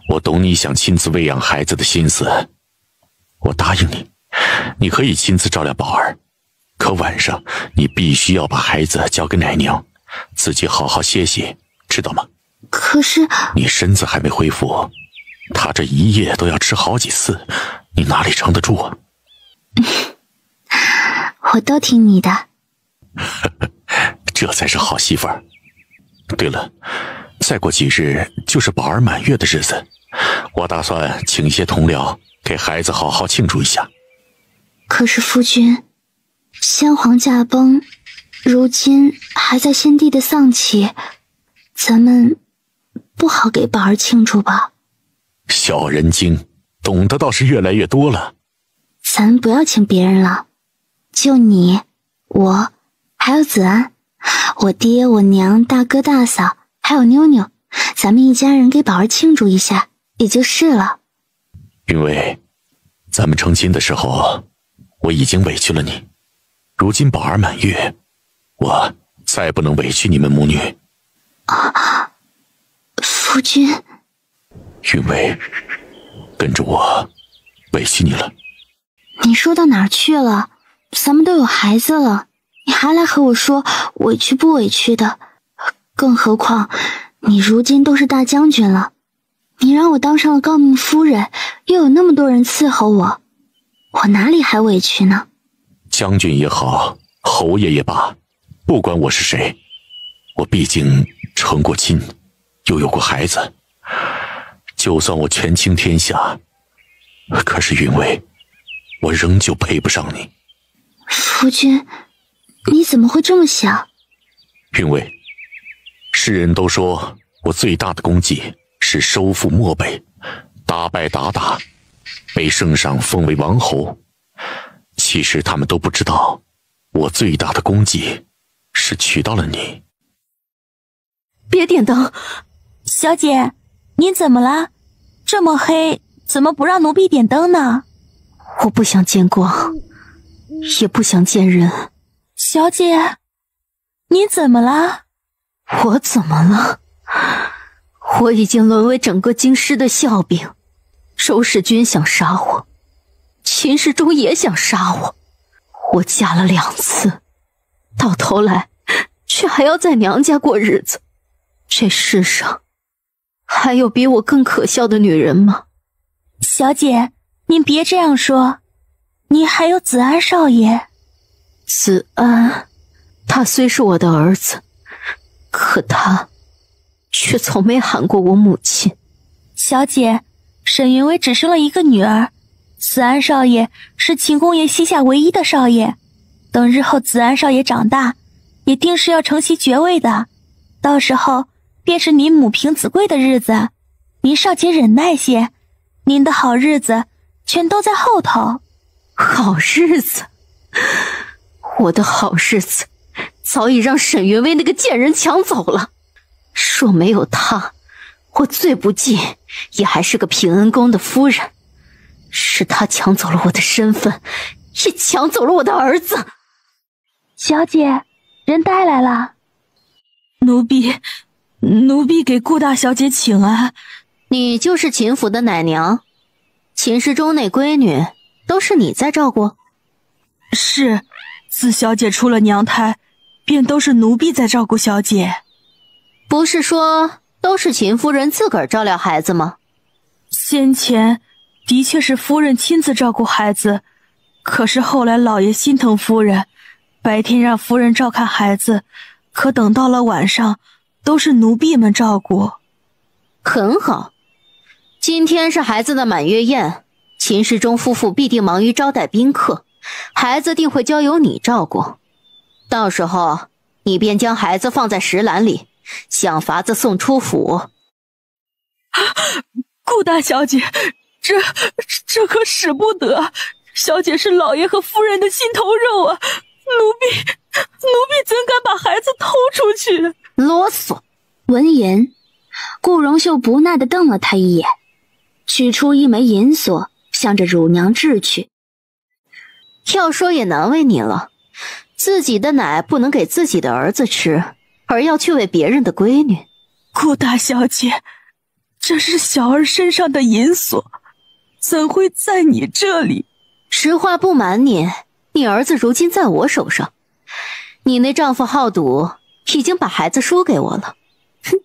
我懂你想亲自喂养孩子的心思，我答应你，你可以亲自照料宝儿，可晚上你必须要把孩子交给奶娘，自己好好歇息，知道吗？
可是
你身子还没恢复，他这一夜都要吃好几次，你哪里撑得住啊？
我都听你的。
这才是好媳妇儿。对了，再过几日就是宝儿满月的日子，我打算请一些同僚给孩子好好庆祝一下。
可是夫君，先皇驾崩，如今还在先帝的丧期，咱们不好给宝儿庆祝吧？
小人精，懂得倒是越来越多了。
咱不要请别人了，就你、我，还有子安，我爹、我娘、大哥、大嫂，还有妞妞，咱们一家人给宝儿庆祝一下也就是了。
云薇，咱们成亲的时候，我已经委屈了你，如今宝儿满月，我再不能委屈你们母女。
啊，夫君。
云薇，跟着我，委屈你了。
你说到哪儿去了？咱们都有孩子了，你还来和我说委屈不委屈的？更何况你如今都是大将军了，你让我当上了诰命夫人，又有那么多人伺候我，我哪里还委屈呢？
将军也好，侯爷也罢，不管我是谁，我毕竟成过亲，又有过孩子，就算我权倾天下，可是云薇，我仍旧配不上你。
夫君，你怎么会这么想？
云薇，世人都说我最大的功绩是收复漠北，打败鞑靼，被圣上封为王侯。其实他们都不知道，我最大的功绩是娶到了你。
别点灯，
小姐，您怎么了？这么黑，怎么不让奴婢点灯呢？
我不想见光，也不想见人。
小姐，您怎么了？
我怎么了？我已经沦为整个京师的笑柄。周世君想杀我，秦世忠也想杀我。我嫁了两次，到头来却还要在娘家过日子。这世上还有比我更可笑的女人吗？
小姐，您别这样说，你还有子安少爷。
子安，他虽是我的儿子，可他却从没喊过我母亲。
小姐，沈云薇只生了一个女儿，子安少爷是秦公爷膝下唯一的少爷，等日后子安少爷长大，也定是要承袭爵位的，到时候便是您母凭子贵的日子，您尚且忍耐些，您的好日子全都在后头。
好日子？我的好日子早已让沈云薇那个贱人抢走了。若没有他，我最不济也还是个平恩宫的夫人。是他抢走了我的身份，也抢走了我的儿子。
小姐，人带来了。
奴婢奴婢给顾大小姐请安。
你就是秦府的奶娘？秦氏中那闺女都是你在照顾？
是，自小姐出了娘胎，便都是奴婢在照顾小姐。
不是说都是秦夫人自个儿照料孩子吗？
先前的确是夫人亲自照顾孩子，可是后来老爷心疼夫人，白天让夫人照看孩子，可等到了晚上，都是奴婢们照顾。
很好，今天是孩子的满月宴，秦世忠夫妇必定忙于招待宾客，孩子定会交由你照顾。到时候你便将孩子放在石篮里，想法子送出府。
顾大小姐，这这可使不得，小姐是老爷和夫人的心头肉啊，奴婢奴婢怎敢把孩子偷出去？
啰嗦！
闻言，顾荣秀不耐地瞪了他一眼，取出一枚银锁，向着乳娘掷去。
要说也难为你了，自己的奶不能给自己的儿子吃，而要去喂别人的闺女。
顾大小姐， 这是小儿身上的银锁，怎会在你这里？
实话不瞒你，你儿子如今在我手上，你那丈夫好赌，已经把孩子输给我了。哼！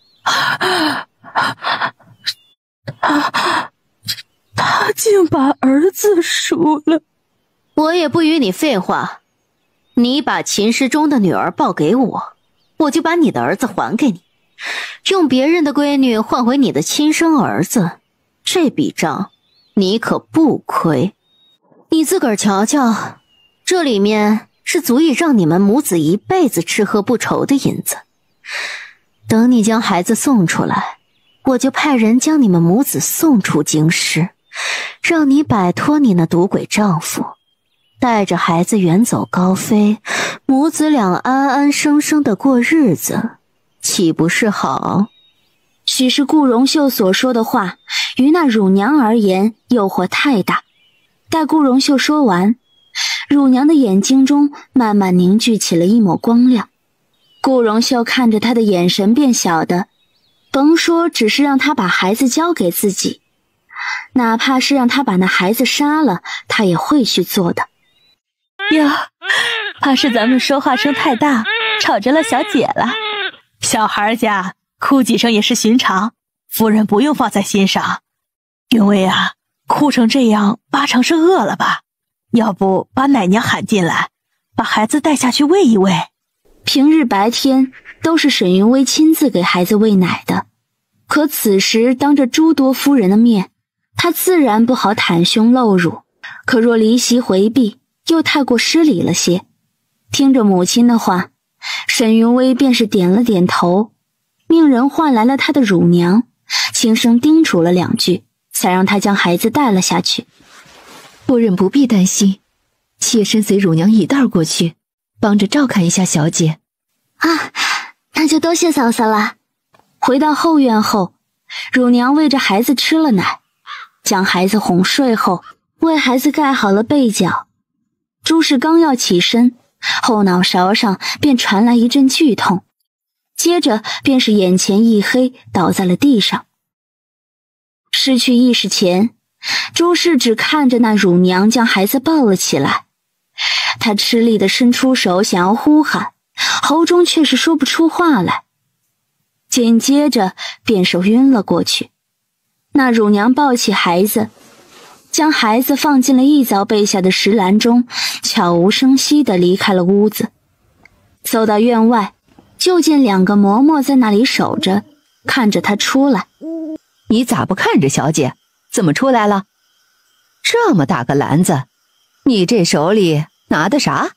他他竟把儿子输了。
我也不与你废话，你把秦时中的女儿报给我，我就把你的儿子还给你。用别人的闺女换回你的亲生儿子，这笔账你可不亏。你自个儿瞧瞧，这里面是足以让你们母子一辈子吃喝不愁的银子。等你将孩子送出来，我就派人将你们母子送出京师，让你摆脱你那赌鬼丈夫，带着孩子远走高飞，母子俩安安生生的过日子，岂不是好？
许是顾荣秀所说的话，于那乳娘而言诱惑太大。待顾荣秀说完，乳娘的眼睛中慢慢凝聚起了一抹光亮。顾荣秀看着她的眼神变小的，甭说只是让她把孩子交给自己，哪怕是让她把那孩子杀了，她也会去做的。
呀，怕是咱们说话声太大，吵着了小姐了。小孩家哭几声也是寻常，夫人不用放在心上。云薇啊，哭成这样，八成是饿了吧？要不把奶娘喊进来，把孩子带下去喂一喂。
平日白天都是沈云薇亲自给孩子喂奶的，可此时当着诸多夫人的面，她自然不好袒胸露乳，可若离席回避，又太过失礼了些。听着母亲的话，沈云薇便是点了点头，命人唤来了她的乳娘，轻声叮嘱了两句，才让她将孩子带了下去。
夫人不必担心，妾身随乳娘一道过去，帮着照看一下小姐。
啊，那就多谢嫂嫂了。回到后院后，乳娘喂着孩子吃了奶，将孩子哄睡后，为孩子盖好了被角。朱氏刚要起身，后脑勺上便传来一阵剧痛，接着便是眼前一黑，倒在了地上。失去意识前，朱氏只看着那乳娘将孩子抱了起来，她吃力地伸出手想要呼喊，喉中却是说不出话来，紧接着便是晕了过去。那乳娘抱起孩子，将孩子放进了一早备下的石篮中，悄无声息地离开了屋子。走到院外，就见两个嬷嬷在那里守着，看着她出来。
你咋不看着小姐？怎么出来了？这么大个篮子，你这手里拿的啥？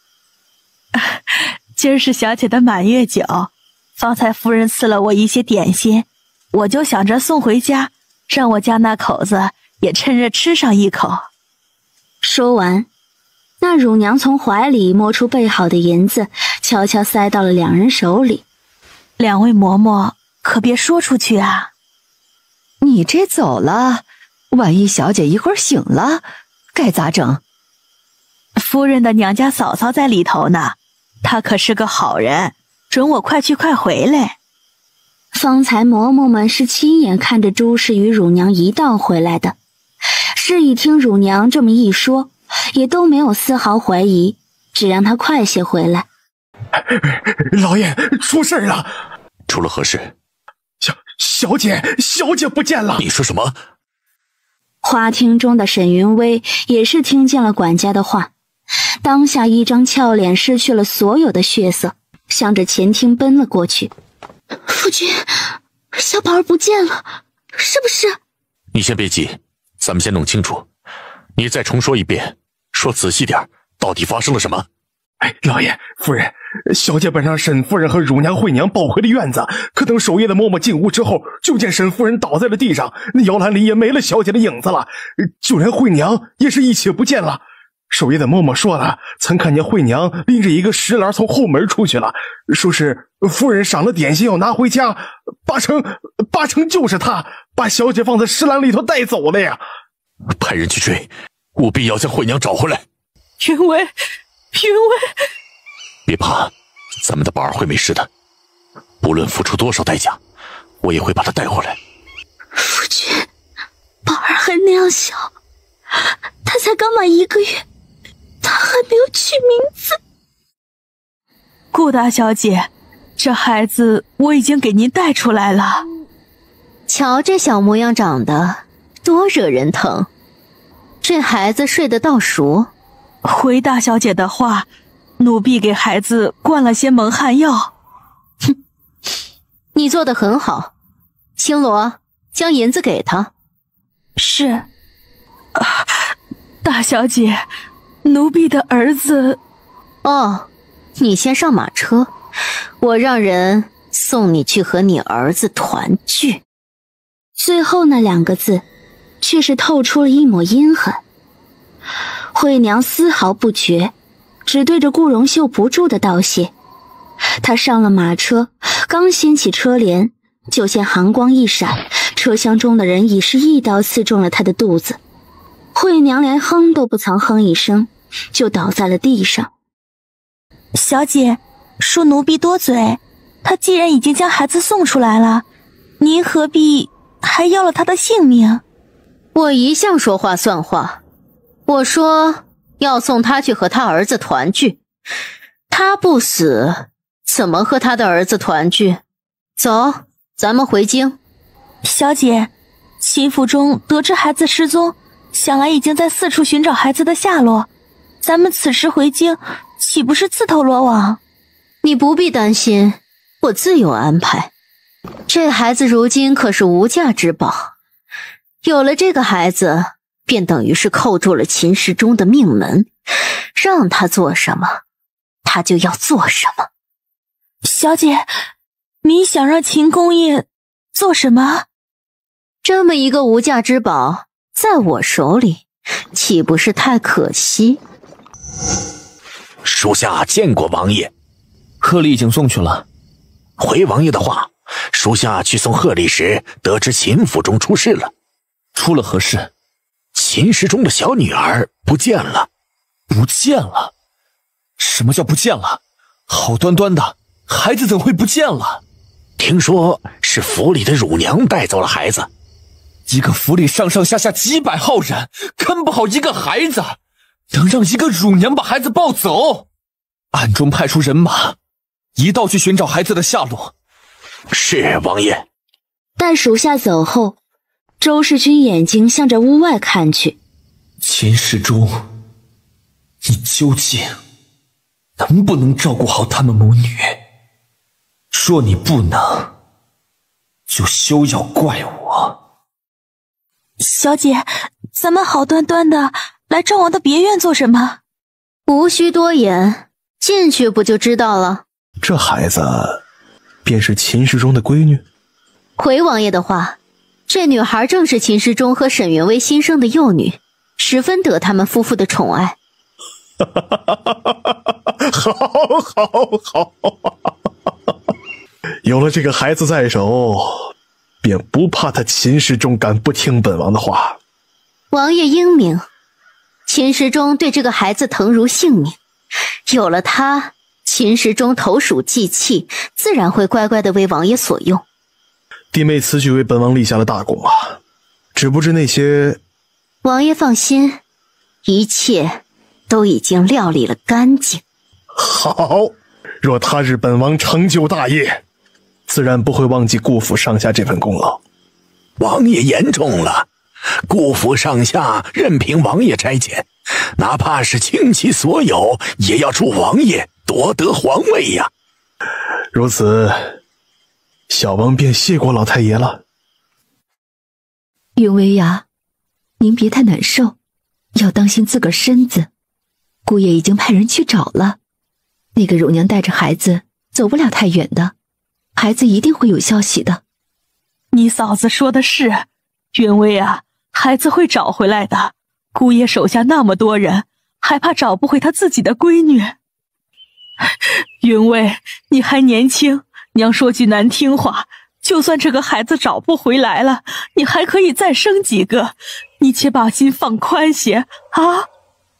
今儿是小姐的满月酒，方才夫人赐了我一些点心，我就想着送回家，让我家那口子也趁热吃上一口。
说完，那乳娘从怀里摸出备好的银子，悄悄塞到了两人手里。
两位嬷嬷可别说出去啊。
你这走了，万一小姐一会儿醒了，该咋整？
夫人的娘家嫂嫂在里头呢，她可是个好人，准我快去快回来。
方才嬷嬷们是亲眼看着朱氏与乳娘一道回来的，是一听乳娘这么一说，也都没有丝毫怀疑，只让她快些回来。
老爷，出事了！
出了何事？
小小姐，小姐不见了！
你说什么？
花厅中的沈云薇也是听见了管家的话，当下一张俏脸失去了所有的血色，向着前厅奔了过去。夫君，小宝儿不见了，是不是？
你先别急，咱们先弄清楚。你再重说一遍，说仔细点，到底发生了什么？
哎，老爷，夫人，小姐本让沈夫人和乳娘、惠娘抱回了院子，可等守夜的嬷嬷进屋之后，就见沈夫人倒在了地上，那摇篮里也没了小姐的影子了，就连惠娘也是一起不见了。守夜的嬷嬷说了，曾看见惠娘拎着一个石篮从后门出去了，说是夫人赏了点心要拿回家，八成八成就是她把小姐放在石篮里头带走了呀。
派人去追，务必要将惠娘找回来。
云薇，云薇，
别怕，咱们的宝儿会没事的，不论付出多少代价，我也会把她带回来。
夫君，宝儿还那样小，他才刚满一个月，他还没有取名字。
顾大小姐，这孩子我已经给您带出来了。
瞧这小模样长得多惹人疼，这孩子睡得倒熟。
回大小姐的话，奴婢给孩子灌了些蒙汗药。
哼，你做得很好。青罗，将银子给他。
是。啊，大小姐，奴婢的儿子……
哦，你先上马车，我让人送你去和你儿子团聚。
最后那两个字却是透出了一抹阴狠。惠娘丝毫不觉，只对着顾荣秀不住的道谢。她上了马车，刚掀起车帘，就见寒光一闪，车厢中的人已是一刀刺中了她的肚子。惠娘连哼都不曾哼一声，就倒在了地上。
小姐，恕奴婢多嘴，她既然已经将孩子送出来了，您何必还要了他的性命？
我一向说话算话，我说要送他去和他儿子团聚，他不死，怎么和他的儿子团聚？走，咱们回京。
小姐，秦府中得知孩子失踪，想来已经在四处寻找孩子的下落，咱们此时回京，岂不是自投罗网？
你不必担心，我自有安排。这孩子如今可是无价之宝，有了这个孩子，便等于是扣住了秦时中的命门，让他做什么，他就要做什么。
小姐，你想让秦公爷做什么？
这么一个无价之宝，在我手里，岂不是太可惜？
属下见过王爷，
贺礼已经送去了。
回王爷的话，属下去送贺礼时，得知秦府中出事了。
出了何事？
秦时中的小女儿不见了。
不见了？什么叫不见了？好端端的孩子怎会不见了？
听说是府里的乳娘带走了孩子。
一个府里上上下下几百号人，看不好一个孩子，能让一个乳娘把孩子抱走？暗中派出人马，一道去寻找孩子的下落。
是王爷。
待属下走后，周世君眼睛向着屋外看去。
秦时中，你究竟能不能照顾好他们母女？若你不能，就休要怪我。
小姐，咱们好端端的来赵王的别院做什么？
无需多言，进去不就知道了。
这孩子便是秦时中的闺女。
回王爷的话，这女孩正是秦时中和沈云薇新生的幼女，十分得他们夫妇的宠爱。
好好好，有了这个孩子在手，便不怕他秦时中敢不听本王的话。
王爷英明，秦时中对这个孩子疼如性命，有了他，秦时中投鼠忌器，自然会乖乖的为王爷所用。
弟妹此举为本王立下了大功啊！只不知那些……
王爷放心，一切都已经料理了干净。
好，若他日本王成就大业，自然不会忘记顾府上下这份功劳。
王爷言重了，顾府上下任凭王爷差遣，哪怕是倾其所有，也要助王爷夺得皇位呀。
如此，小王便谢过老太爷了。
云薇呀，您别太难受，要当心自个儿身子。姑爷已经派人去找了，那个乳娘带着孩子走不了太远的，孩子一定会有消息的。
你嫂子说的是，云薇啊，孩子会找回来的。姑爷手下那么多人，还怕找不回他自己的闺女？云薇，你还年轻，娘说句难听话，就算这个孩子找不回来了，你还可以再生几个，你且把心放宽些啊！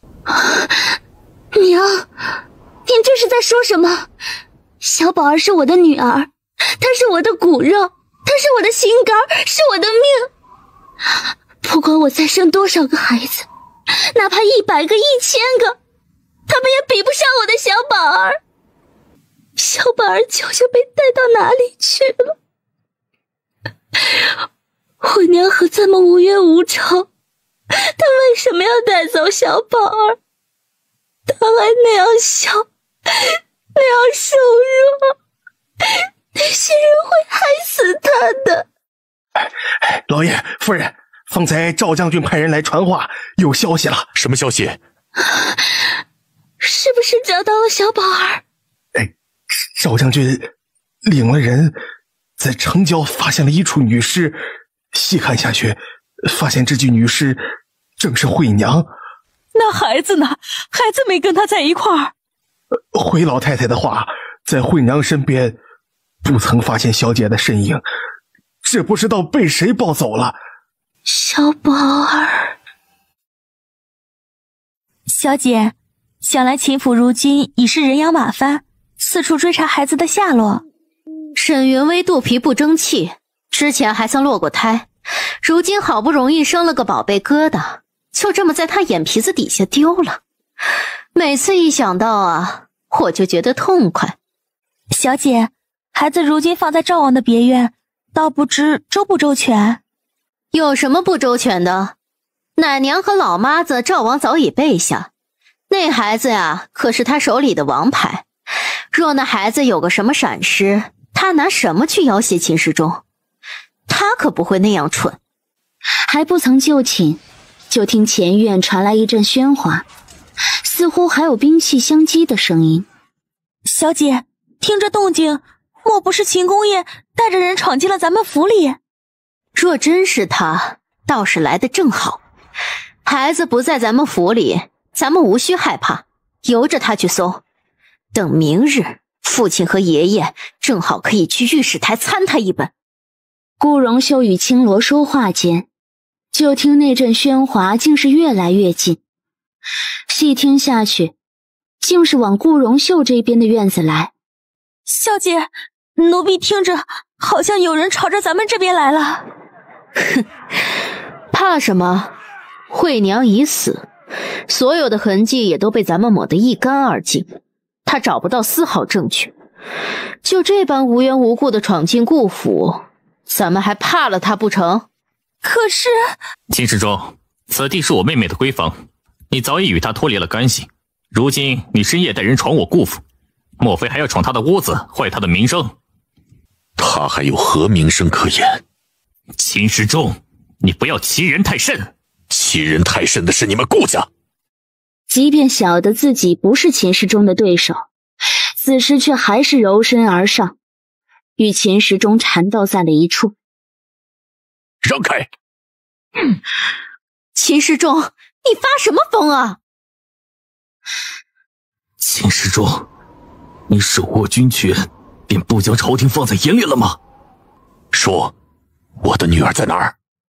娘，您这是在说什么？小宝儿是我的女儿，她是我的骨肉，她是我的心肝，是我的命。不管我再生多少个孩子，哪怕一百个、一千个，他们也比不上我的小宝儿。小宝儿究竟被带到哪里去了？我娘和咱们无冤无仇，她为什么要带走小宝儿？她还那样小，那样瘦弱，那些人会害死她的。
老爷夫人，方才赵将军派人来传话，有消息了。
什么消息？
是不是找到了小宝儿？
哎，赵将军领了人在城郊发现了一处女尸，细看下去，发现这具女尸正是惠娘。
那孩子呢？孩子没跟他在一块儿。
回老太太的话，在惠娘身边不曾发现小姐的身影，这不知道被谁抱走了。
小宝儿，
小姐，想来秦府如今已是人仰马翻，四处追查孩子的下落。
沈云薇肚皮不争气，之前还曾落过胎，如今好不容易生了个宝贝疙瘩，就这么在他眼皮子底下丢了。每次一想到啊，我就觉得痛快。
小姐，孩子如今放在赵王的别院，倒不知周不周全。
有什么不周全的？奶娘和老妈子赵王早已备下，那孩子呀，可是他手里的王牌。若那孩子有个什么闪失，他拿什么去要挟秦时中？他可不会那样蠢。
还不曾就寝，就听前院传来一阵喧哗，似乎还有兵器相击的声音。
小姐，听着动静，莫不是秦公爷带着人闯进了咱们府里？
若真是他，倒是来得正好。孩子不在咱们府里，咱们无需害怕，由着他去搜。等明日，父亲和爷爷正好可以去御史台参他一本。
顾荣秀与青罗说话间，就听那阵喧哗竟是越来越近，细听下去，竟是往顾荣秀这边的院子来。
小姐，奴婢听着好像有人朝着咱们这边来了。
哼，怕什么？惠娘已死，所有的痕迹也都被咱们抹得一干二净，他找不到丝毫证据，就这般无缘无故的闯进顾府，咱们还怕了他不成？
可是
秦时中，此地是我妹妹的闺房，你早已与她脱离了干系，如今你深夜带人闯我顾府，莫非还要闯她的屋子，坏她的名声？
她还有何名声可言？
秦时中，你不要欺人太甚。
欺人太甚的是你们顾家。
即便晓得自己不是秦时中的对手，此时却还是柔身而上，与秦时中缠斗在了一处。
让开！
嗯，秦时中，你发什么疯啊？
秦时中，你手握军权，便不将朝廷放在眼里了吗？
说，我的女儿在哪儿？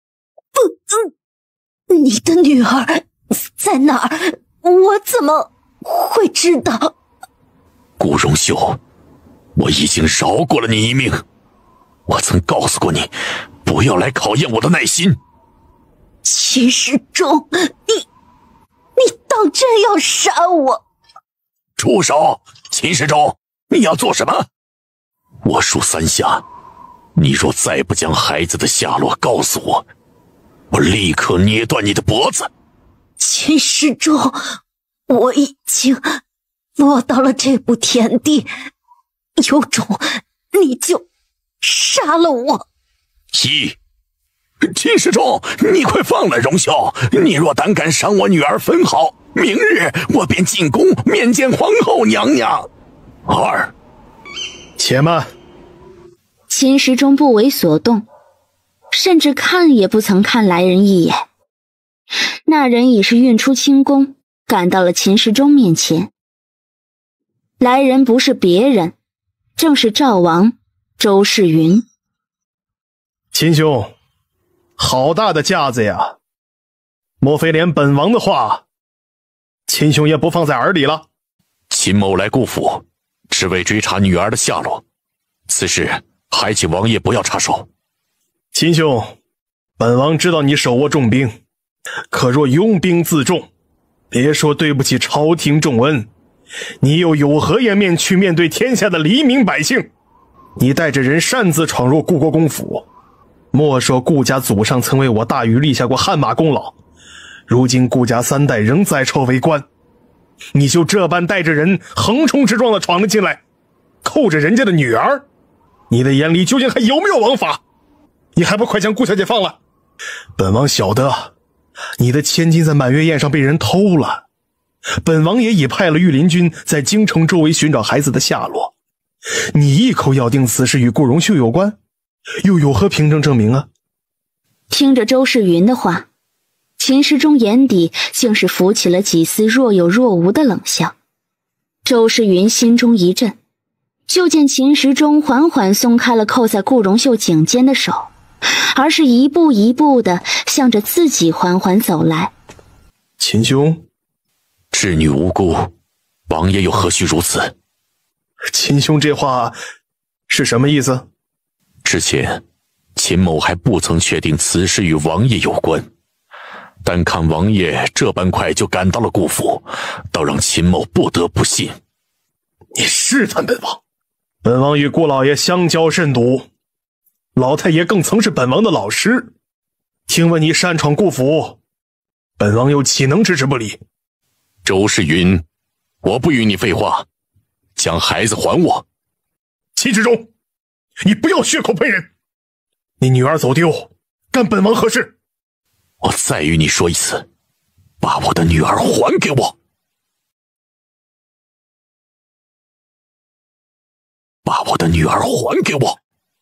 不，嗯，你的女儿在哪儿？我怎么会知道？
顾荣秀，我已经饶过了你一命。我曾告诉过你，不要来考验我的耐心。
秦时中，你你当真要杀我？
住手！秦时中，你要做什么？我数三下，你若再不将孩子的下落告诉我，我立刻捏断你的脖子。
秦时中，我已经落到了这步田地，有种你就杀了我。
一，秦时中，你快放了荣秀！你若胆敢伤我女儿分毫，明日我便进宫面见皇后娘娘。二，
且慢。
秦时中不为所动，甚至看也不曾看来人一眼。那人已是运出轻功，赶到了秦时中面前。来人不是别人，正是赵王周世云。
秦兄，好大的架子呀！莫非连本王的话，秦兄也不放在耳里了？
秦某来顾府，只为追查女儿的下落，此事还请王爷不要插手。
秦兄，本王知道你手握重兵，可若拥兵自重，别说对不起朝廷重恩，你又有何颜面去面对天下的黎民百姓？你带着人擅自闯入顾国公府，莫说顾家祖上曾为我大禹立下过汗马功劳，如今顾家三代仍在朝为官，你就这般带着人横冲直撞的闯了进来，扣着人家的女儿，你的眼里究竟还有没有王法？你还不快将顾小姐放了？本王晓得你的千金在满月宴上被人偷了，本王也已派了御林军在京城周围寻找孩子的下落，你一口咬定此事与顾荣秀有关，又有何凭证证明啊？
听着周世云的话，秦时中眼底竟是浮起了几丝若有若无的冷笑。周世云心中一震，就见秦时中缓缓松开了扣在顾荣秀颈间的手，而是一步一步地向着自己缓缓走来。
秦兄，
稚女无辜，王爷又何须如此？
秦兄这话是什么意思？
之前秦某还不曾确定此事与王爷有关，但看王爷这般快就赶到了顾府，倒让秦某不得不信。
你试探本王？本王与顾老爷相交甚笃，老太爷更曾是本王的老师，听闻你擅闯顾府，本王又岂能置之不理？
周世云，我不与你废话，将孩子还我。
秦之中，你不要血口喷人，你女儿走丢，干本王何事？
我再与你说一次，把我的女儿还给我！把我的女儿还给我！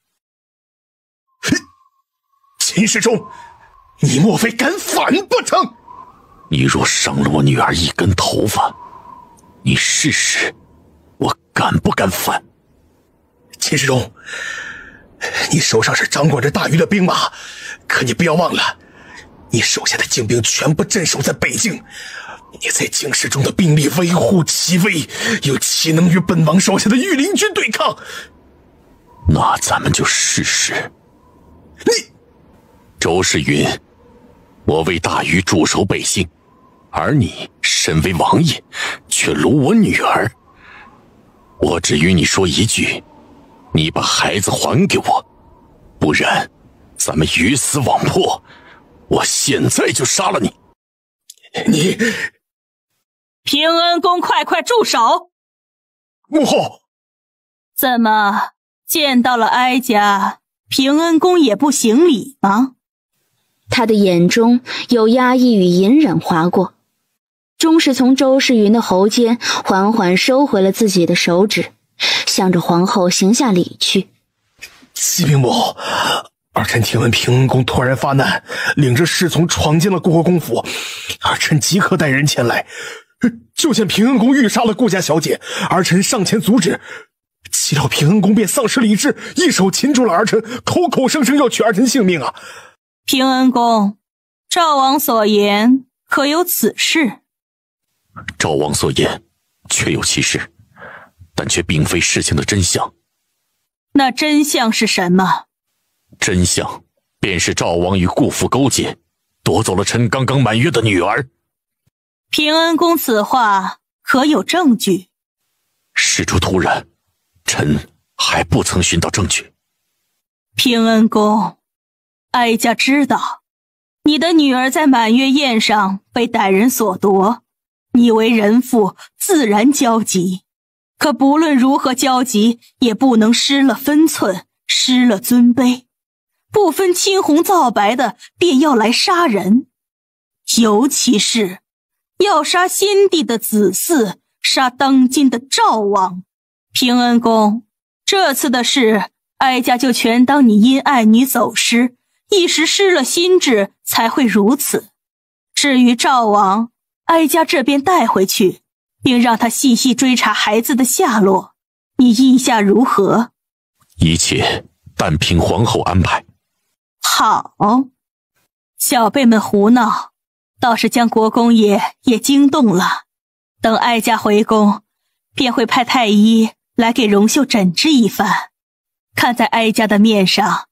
秦世忠，你莫非敢反不成？
你若伤了我女儿一根头发，你试试我敢不敢反？
秦世忠，你手上是掌管着大禹的兵马，可你不要忘了，你手下的精兵全部镇守在北境，你在京师中的兵力微乎其微，又岂能与本王手下的御林军对抗？
那咱们就试试。
你
周世云，我为大禹驻守北境，而你身为王爷，却掳我女儿。我只与你说一句，你把孩子还给我，不然咱们鱼死网破，我现在就杀了你！
你
平恩公，快快住手！
母后，
怎么见到了哀家，平恩公也不行礼吗？
他的眼中有压抑与隐忍划过，终是从周世云的喉间缓缓收回了自己的手指，向着皇后行下礼去。
启禀母后，儿臣听闻平恩公突然发难，领着侍从闯进了顾国公府，儿臣即刻带人前来，就见平恩公欲杀了顾家小姐，儿臣上前阻止，岂料平恩公便丧失理智，一手擒住了儿臣，口口声声要取儿臣性命啊！
平恩公，赵王所言可有此事？
赵王所言确有其事，但却并非事情的真相。
那真相是什么？
真相便是赵王与顾府勾结，夺走了臣刚刚满月的女儿。
平恩公此话可有证据？
事出突然，臣还不曾寻到证据。
平恩公，哀家知道你的女儿在满月宴上被歹人所夺，你为人父自然焦急，可不论如何焦急，也不能失了分寸，失了尊卑，不分青红皂白的便要来杀人，尤其是要杀先帝的子嗣，杀当今的赵王。平恩公，这次的事哀家就全当你因爱女走失，一时失了心智才会如此。至于赵王，哀家这边带回去，并让他细细追查孩子的下落，你意下如何？
一切但凭皇后安排。
好，小辈们胡闹，倒是将国公爷也惊动了。等哀家回宫，便会派太医来给荣秀诊治一番，看在哀家的面上，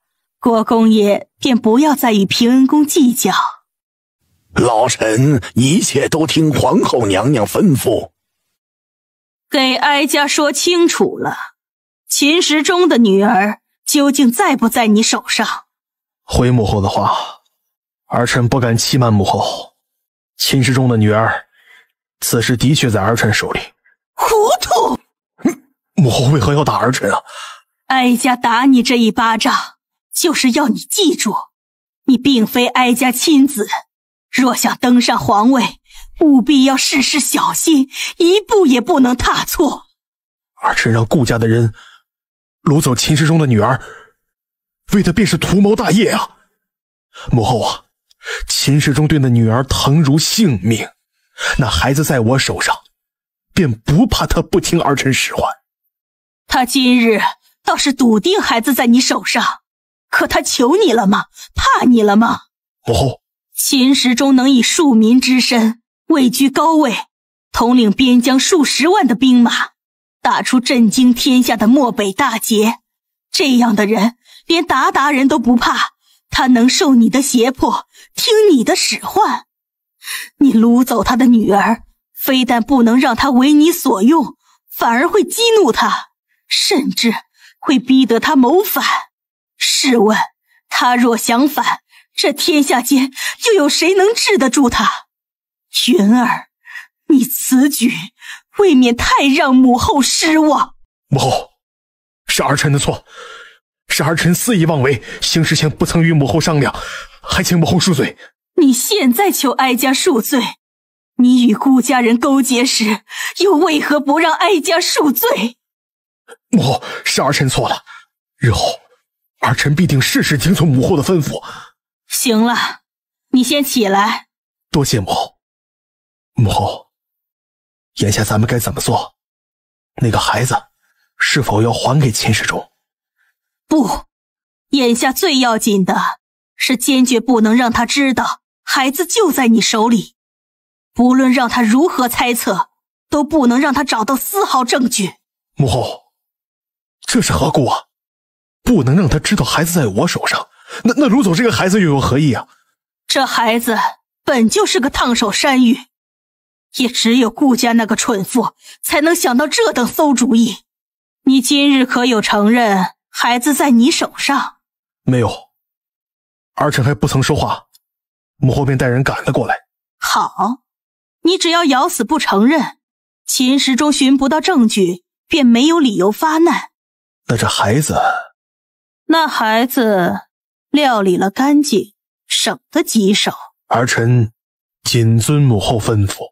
郭公爷便不要再与平恩公计较。
老臣一切都听皇后娘娘吩咐。
给哀家说清楚了，秦时中的女儿究竟在不在你手上？
回母后的话，儿臣不敢欺瞒母后。秦时中的女儿，此时的确在儿臣手里。
糊涂！
母后为何要打儿臣啊？
哀家打你这一巴掌，就是要你记住，你并非哀家亲子，若想登上皇位，务必要事事小心，一步也不能踏错。
儿臣让顾家的人掳走秦时中的女儿，为的便是图谋大业啊！母后啊，秦时中对那女儿疼如性命，那孩子在我手上，便不怕他不听儿臣使唤。
他今日倒是笃定孩子在你手上，可他求你了吗？怕你了吗？
母后，
秦时中能以庶民之身位居高位，统领边疆数十万的兵马，打出震惊天下的漠北大捷，这样的人连鞑靼人都不怕，他能受你的胁迫，听你的使唤？你掳走他的女儿，非但不能让他为你所用，反而会激怒他，甚至会逼得他谋反。试问他若想反，这天下间又有谁能治得住他？云儿，你此举未免太让母后失望。
母后，是儿臣的错，是儿臣肆意妄为，行事前不曾与母后商量，还请母后恕罪。
你现在求哀家恕罪，你与顾家人勾结时，又为何不让哀家恕罪？
母后，是儿臣错了，日后儿臣必定事事听从母后的吩咐。
行了，你先起来。
多谢母后。母后，眼下咱们该怎么做？那个孩子是否要还给秦时中？
不，眼下最要紧的是坚决不能让他知道孩子就在你手里，不论让他如何猜测，都不能让他找到丝毫证据。
母后，这是何故啊？不能让他知道孩子在我手上，那那掳走这个孩子又有何意啊？
这孩子本就是个烫手山芋，也只有顾家那个蠢妇才能想到这等馊主意。你今日可有承认孩子在你手上？
没有，儿臣还不曾说话，母后便带人赶了过来。
好，你只要咬死不承认，秦时中寻不到证据，便没有理由发难。
那这孩子……
那孩子料理了干净，省得棘手。
儿臣谨遵母后吩咐。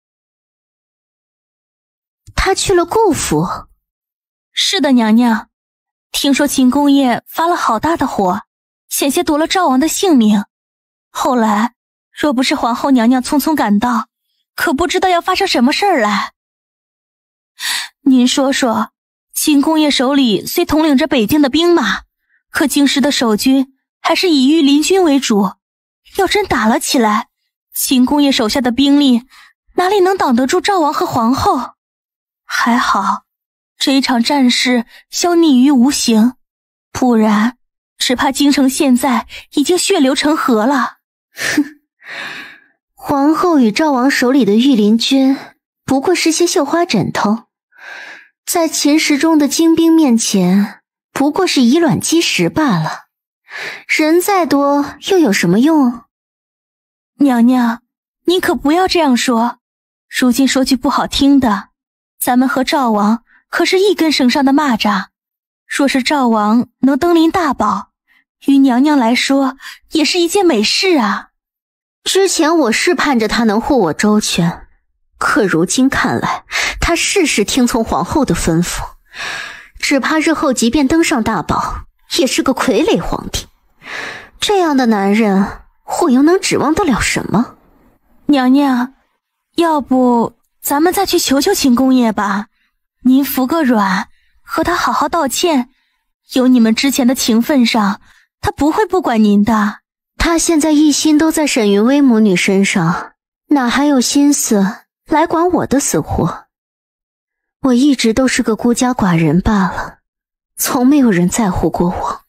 他去了顾府。
是的，娘娘。听说秦公爷发了好大的火，险些夺了赵王的性命。后来若不是皇后娘娘匆匆赶到，可不知道要发生什么事儿来。您说说，秦公爷手里虽统领着北境的兵马，可京师的守军还是以御林军为主。要真打了起来，秦公爷手下的兵力哪里能挡得住赵王和皇后？还好这一场战事消匿于无形，不然只怕京城现在已经血流成河了。
哼，皇后与赵王手里的御林军不过是些绣花枕头，在秦时中的精兵面前不过是以卵击石罢了。人再多又有什么用？
娘娘，您可不要这样说。如今说句不好听的，咱们和赵王可是一根绳上的蚂蚱，若是赵王能登临大宝，于娘娘来说也是一件美事啊。
之前我是盼着他能护我周全，可如今看来，他事事听从皇后的吩咐，只怕日后即便登上大宝，也是个傀儡皇帝。这样的男人，我又能指望得了什么？
娘娘，要不咱们再去求求秦公爷吧，您服个软，和他好好道歉，有你们之前的情分上，他不会不管您的。
他现在一心都在沈云薇母女身上，哪还有心思来管我的死活？我一直都是个孤家寡人罢了，从没有人在乎过我。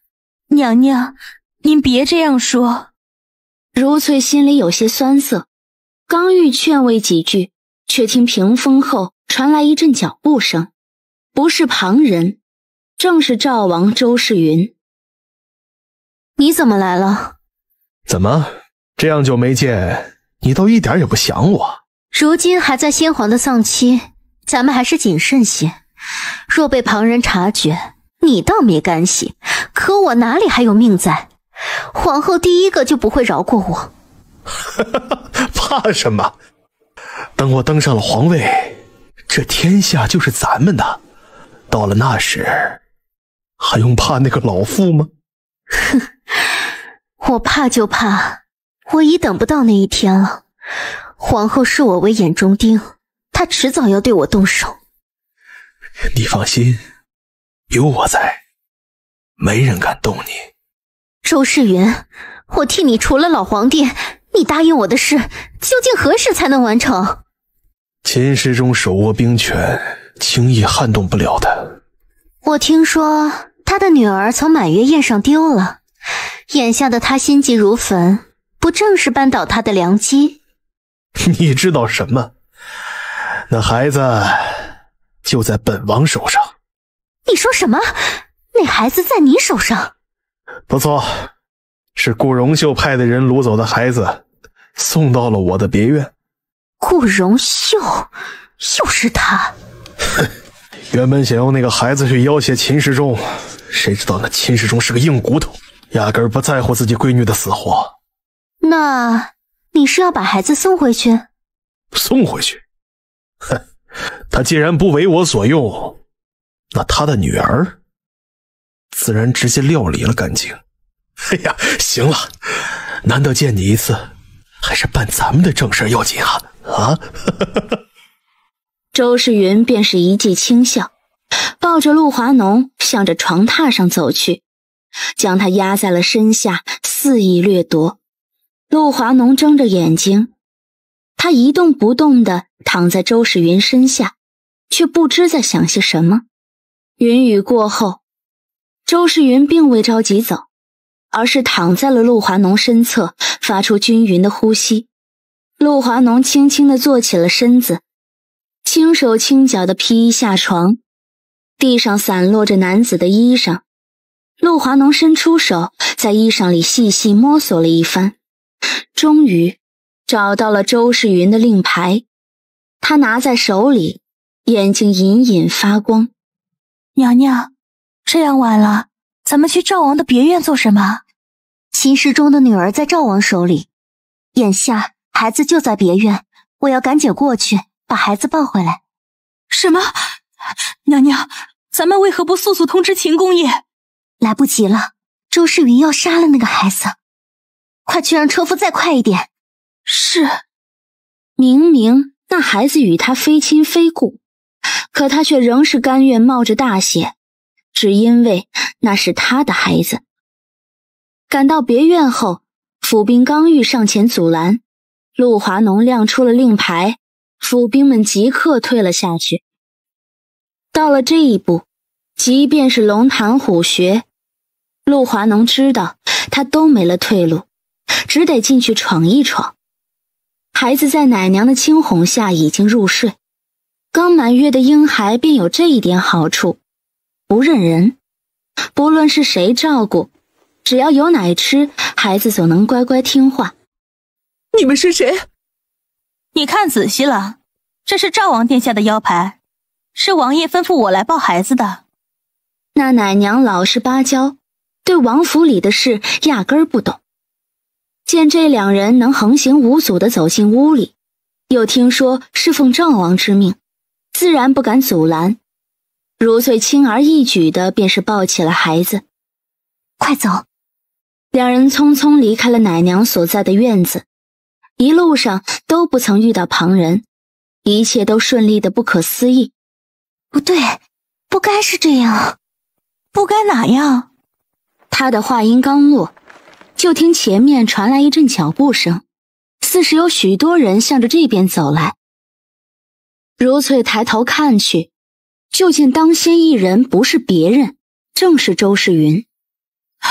娘娘，您别这样说。
如翠心里有些酸涩，刚欲劝慰几句，却听屏风后传来一阵脚步声，不是旁人，正是赵王周世云。
你怎么来了？
怎么这样久没见，你都一点也不想我？
如今还在先皇的丧期，咱们还是谨慎些。若被旁人察觉，你倒没干系，可我哪里还有命在？皇后第一个就不会饶过我。
怕什么？等我登上了皇位，这天下就是咱们的。到了那时，还用怕那个老妇吗？
哼，我怕就怕，我已等不到那一天了。皇后视我为眼中钉，她迟早要对我动手。
你放心，有我在，没人敢动你。
周世云，我替你除了老皇帝，你答应我的事，究竟何时才能完成？
秦时中手握兵权，轻易撼动不了的。
我听说他的女儿从满月宴上丢了，眼下的他心急如焚，不正是扳倒他的良机？
你知道什么？那孩子就在本王手上。
你说什么？那孩子在你手上？
不错，是顾荣秀派的人掳走的孩子，送到了我的别院。
顾荣秀，又是他。
原本想用那个孩子去要挟秦时中，谁知道那秦时中是个硬骨头，压根儿不在乎自己闺女的死活。
那你是要把孩子送回去？
送回去？哼，他既然不为我所用，那他的女儿自然直接料理了干净。哎呀，行了，难得见你一次，还是办咱们的正事要紧啊！啊！
周世云便是一记轻笑，抱着陆华农向着床榻上走去，将他压在了身下，肆意掠夺。陆华农睁着眼睛，他一动不动地躺在周世云身下，却不知在想些什么。云雨过后，周世云并未着急走，而是躺在了陆华农身侧，发出均匀的呼吸。陆华农轻轻地坐起了身子，轻手轻脚地披衣下床，地上散落着男子的衣裳。陆华农伸出手，在衣裳里细细摸索了一番，终于找到了周世云的令牌。他拿在手里，眼睛隐隐发光。
娘娘，这样晚了，咱们去赵王的别院做什么？
秦时中的女儿在赵王手里，眼下孩子就在别院，我要赶紧过去把孩子抱回来。
什么？娘娘，咱们为何不速速通知秦公爷？
来不及了，周世云要杀了那个孩子，快去让车夫再快一点。
是。
明明那孩子与他非亲非故，可他却仍是甘愿冒着大险，只因为那是他的孩子。赶到别院后，府兵刚欲上前阻拦，陆华农亮出了令牌，府兵们即刻退了下去。到了这一步，即便是龙潭虎穴，陆华农知道他都没了退路，只得进去闯一闯。孩子在奶娘的轻哄下已经入睡，刚满月的婴孩便有这一点好处，不认人，不论是谁照顾，只要有奶吃，孩子总能乖乖听话。
你们是谁？
你看仔细了，这是赵王殿下的腰牌，是王爷吩咐我来抱孩子的。
那奶娘老实巴交，对王府里的事压根儿不懂。见这两人能横行无阻地走进屋里，又听说是奉赵王之命，自然不敢阻拦。如翠轻而易举的便是抱起了孩子。
快走！
两人匆匆离开了奶娘所在的院子，一路上都不曾遇到旁人，一切都顺利的不可思议。
不对，不该是这样。
不该哪样？
他的话音刚落，就听前面传来一阵脚步声，似是有许多人向着这边走来。如翠抬头看去，就见当先一人不是别人，正是周世云。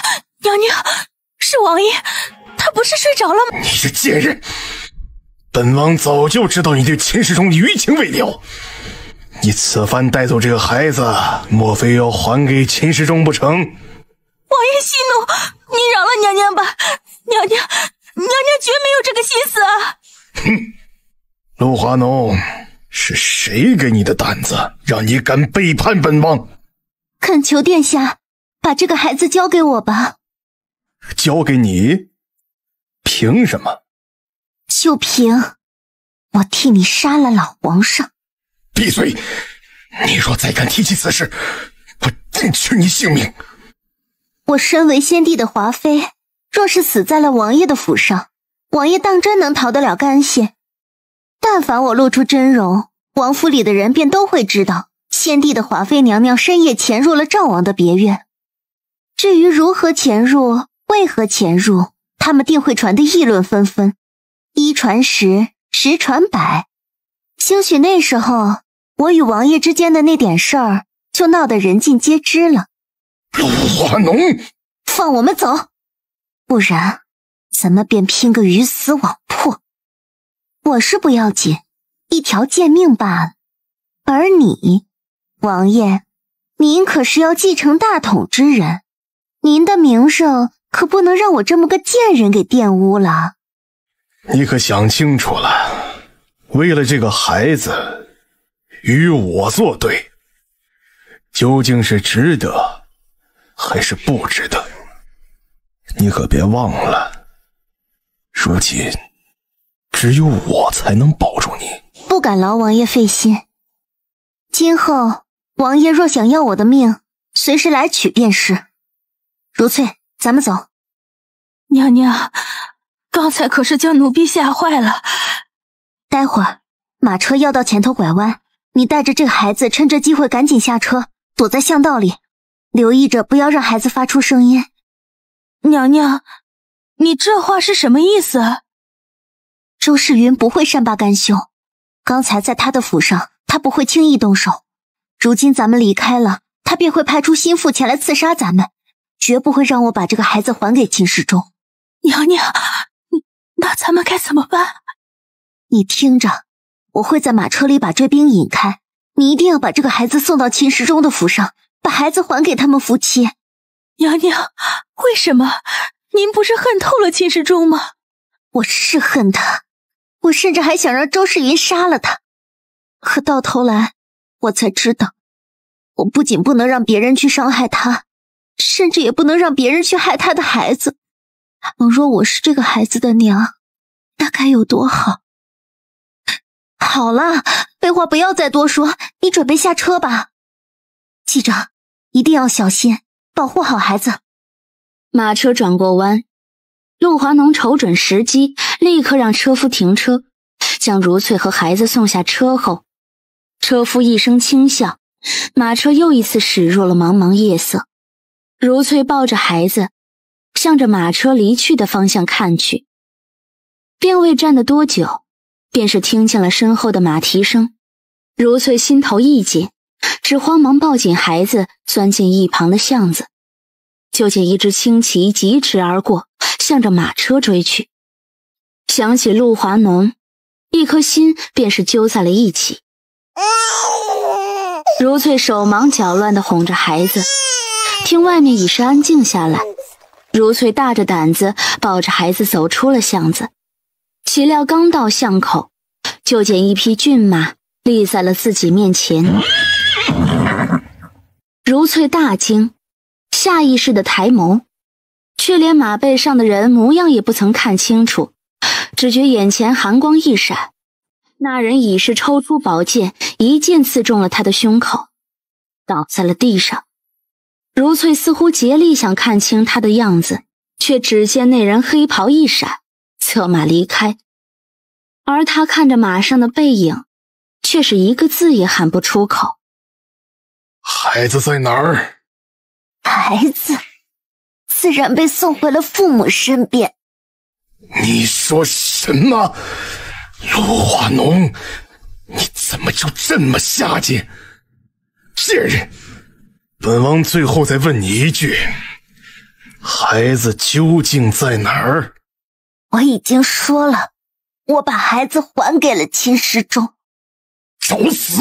娘娘，是王爷，他不是睡着了吗？
你这贱人！本王早就知道你对秦世忠余情未了，你此番带走这个孩子，莫非要还给秦世忠不成？王
爷息怒，您饶了娘娘吧，娘娘，娘娘绝没有这个心思啊！
哼，陆华农，是谁给你的胆子，让你敢背叛本王？
恳求殿下，把这个孩子交给我吧。
交给你？凭什么？
就凭我替你杀了老皇上。
闭嘴！你若再敢提起此事，我定取你性命。
我身为先帝的华妃，若是死在了王爷的府上，王爷当真能逃得了干系？但凡我露出真容，王府里的人便都会知道先帝的华妃娘娘深夜潜入了赵王的别院。至于如何潜入，为何潜入，他们定会传得议论纷纷，一传十，十传百。兴许那时候，我与王爷之间的那点事儿就闹得人尽皆知了。
陆华农，
放我们走，不然咱们便拼个鱼死网破。我是不要紧，一条贱命罢了。而你，王爷，您可是要继承大统之人，您的名声可不能让我这么个贱人给玷污了。
你可想清楚了，为了这个孩子，与我作对，究竟是值得还是不值得？你可别忘了，如今只有我才能保住你。
不敢劳王爷费心，今后王爷若想要我的命，随时来取便是。如翠，咱们走。
娘娘，刚才可是将奴婢吓坏了。
待会儿马车要到前头拐弯，你带着这个孩子趁这机会赶紧下车，躲在巷道里，留意着不要让孩子发出声音。
娘娘，你这话是什么意思？
周世云不会善罢甘休，刚才在他的府上，他不会轻易动手。如今咱们离开了，他便会派出心腹前来刺杀咱们，绝不会让我把这个孩子还给秦世忠。
娘娘，那咱们该怎么办？
你听着，我会在马车里把追兵引开，你一定要把这个孩子送到秦世忠的府上，把孩子还给他们夫妻。
娘娘，为什么？您不是恨透了秦世忠吗？
我是恨他，我甚至还想让周世云杀了他。可到头来，我才知道，我不仅不能让别人去伤害他，甚至也不能让别人去害他的孩子。倘若我是这个孩子的娘，那该有多好。好了，废话不要再多说，你准备下车吧。记着，一定要小心，保护好孩子。
马车转过弯，陆华农瞅准时机，立刻让车夫停车，将如翠和孩子送下车后，车夫一声轻笑，马车又一次驶入了茫茫夜色。如翠抱着孩子，向着马车离去的方向看去，便未站得多久，便是听见了身后的马蹄声。如翠心头一紧，只慌忙抱紧孩子，钻进一旁的巷子。就见一只青骑疾驰而过，向着马车追去。想起陆华农，一颗心便是揪在了一起。如翠手忙脚乱地哄着孩子，听外面已是安静下来。如翠大着胆子抱着孩子走出了巷子，岂料刚到巷口，就见一匹骏马立在了自己面前。如翠大惊，下意识的抬眸，却连马背上的人模样也不曾看清楚，只觉眼前寒光一闪，那人已是抽出宝剑，一剑刺中了他的胸口，倒在了地上。如翠似乎竭力想看清他的样子，却只见那人黑袍一闪，策马离开。而他看着马上的背影，却是一个字也喊不出口。
孩子在哪儿？
孩子自然被送回了父母身边。
你说什么？陆华农，你怎么就这么下贱？贱人！本王最后再问你一句， 孩子究竟在哪儿？
我已经说了，我把孩子还给了秦时中。
找死！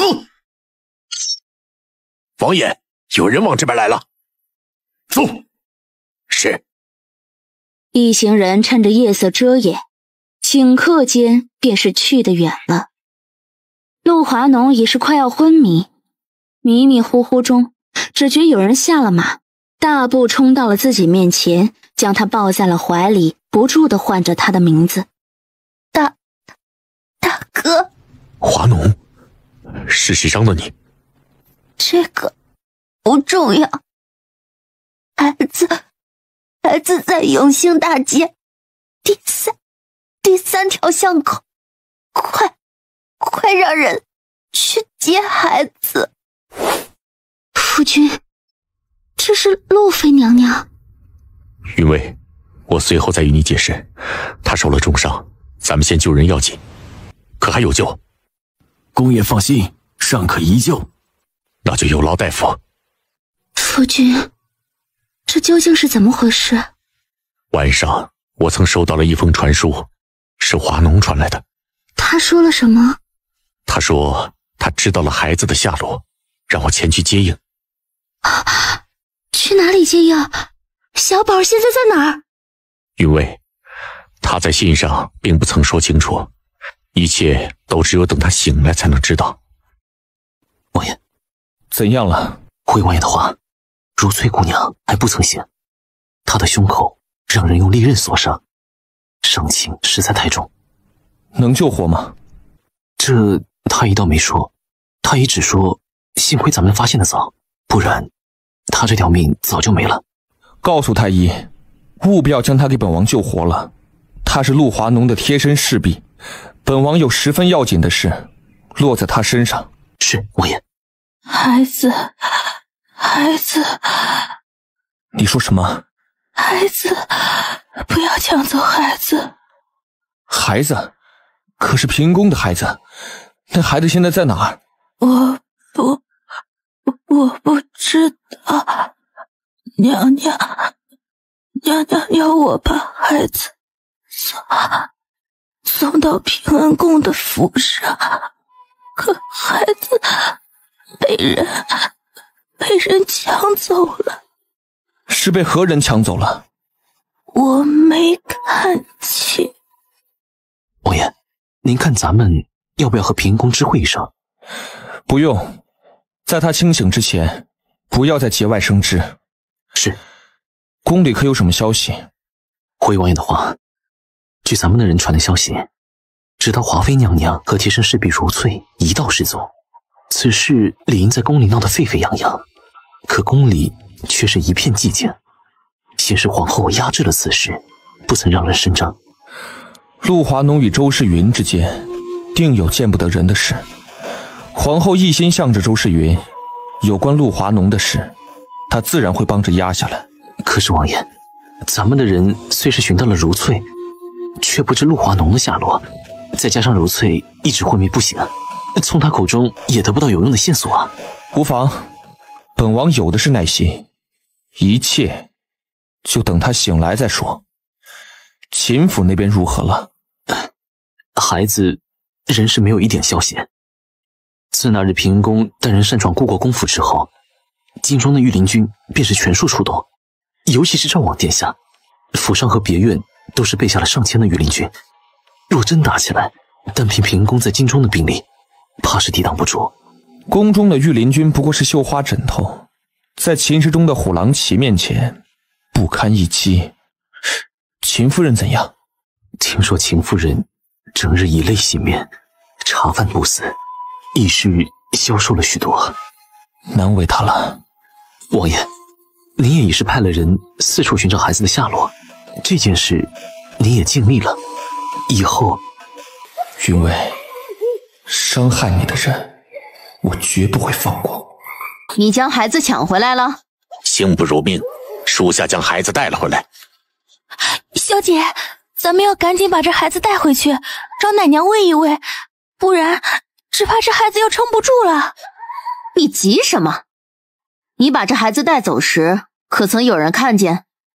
王爷，有人往这边来了。
走。
是。
一行人趁着夜色遮掩，顷刻间便是去得远了。陆华农已是快要昏迷，迷迷糊糊中，只觉有人下了马，大步冲到了自己面前，将他抱在了怀里，不住地唤着他的名字。
大大哥。
华农，事实上的你。
这个不重要。孩子孩子在永兴大街第三第三条巷口，快快让人去接孩子。
夫君，这是陆妃娘娘。
云薇，我随后再与你解释。她受了重伤，咱们先救人要紧。可还有救？
公爷放心，尚可一救。
那就有劳大夫。
夫君，这究竟是怎么回事？
晚上我曾收到了一封传书，是华农传来的。
他说了什么？
他说他知道了孩子的下落，让我前去接应。
啊，去哪里接应？小宝现在在哪儿？
云薇，他在信上并不曾说清楚，一切都只有等他醒来才能知道。
王爷，
怎样了？
回王爷的话，如翠姑娘还不曾醒，她的胸口让人用利刃所伤，伤情实在太重。
能救活吗？
这他一倒没说，他也只说幸亏咱们发现的早，不然他这条命早就没了。
告诉太医，务必要将他给本王救活了。他是陆华农的贴身侍婢，本王有十分要紧的事落在他身上。
是，王爷。
孩子，孩子。
你说什么？
孩子，不要抢走孩子。
孩子？可是平公的孩子，那孩子现在在哪儿？
我不，我不知道。娘娘，娘娘要我把孩子送送到平安宫的府上，可孩子被人被人抢走了。
是被何人抢走了？
我没看清。
王爷，您看咱们要不要和平公知会一声？
不用，在他清醒之前，不要在节外生枝。
是。
宫里可有什么消息？
回王爷的话，据咱们的人传的消息，知道华妃娘娘和贴身侍婢如翠一道失踪，此事理应在宫里闹得沸沸扬扬，可宫里却是一片寂静。先是皇后压制了此事，不曾让人声张。
陆华农与周世云之间定有见不得人的事，皇后一心向着周世云，有关陆华农的事，她自然会帮着压下来。
可是王爷，咱们的人虽是寻到了如翠，却不知陆华农的下落，再加上如翠一直昏迷不醒，从他口中也得不到有用的线索啊。
无妨，本王有的是耐心，一切就等他醒来再说。秦府那边如何了？
孩子仍是没有一点消息。自那日平安宫带人擅闯顾国公府之后，京中的御林军便是全数出动，尤其是赵王殿下，府上和别院都是备下了上千的御林军。若真打起来，单凭平安宫在京中的兵力，怕是抵挡不住。
宫中的御林军不过是绣花枕头，在秦时中的虎狼旗面前不堪一击。秦夫人怎样？
听说秦夫人整日以泪洗面，茶饭不思，亦是消瘦了许多。
难为她了。
王爷，您也已是派了人四处寻找孩子的下落，这件事您也尽力了，以后
云薇，伤害你的人我绝不会放过。
你将孩子抢回来了？
幸不如命，属下将孩子带了回来。
小姐，咱们要赶紧把这孩子带回去，找奶娘喂一喂，不然只怕这孩子要撑不住了。
你急什么？你把这孩子带走时，可曾有人看见？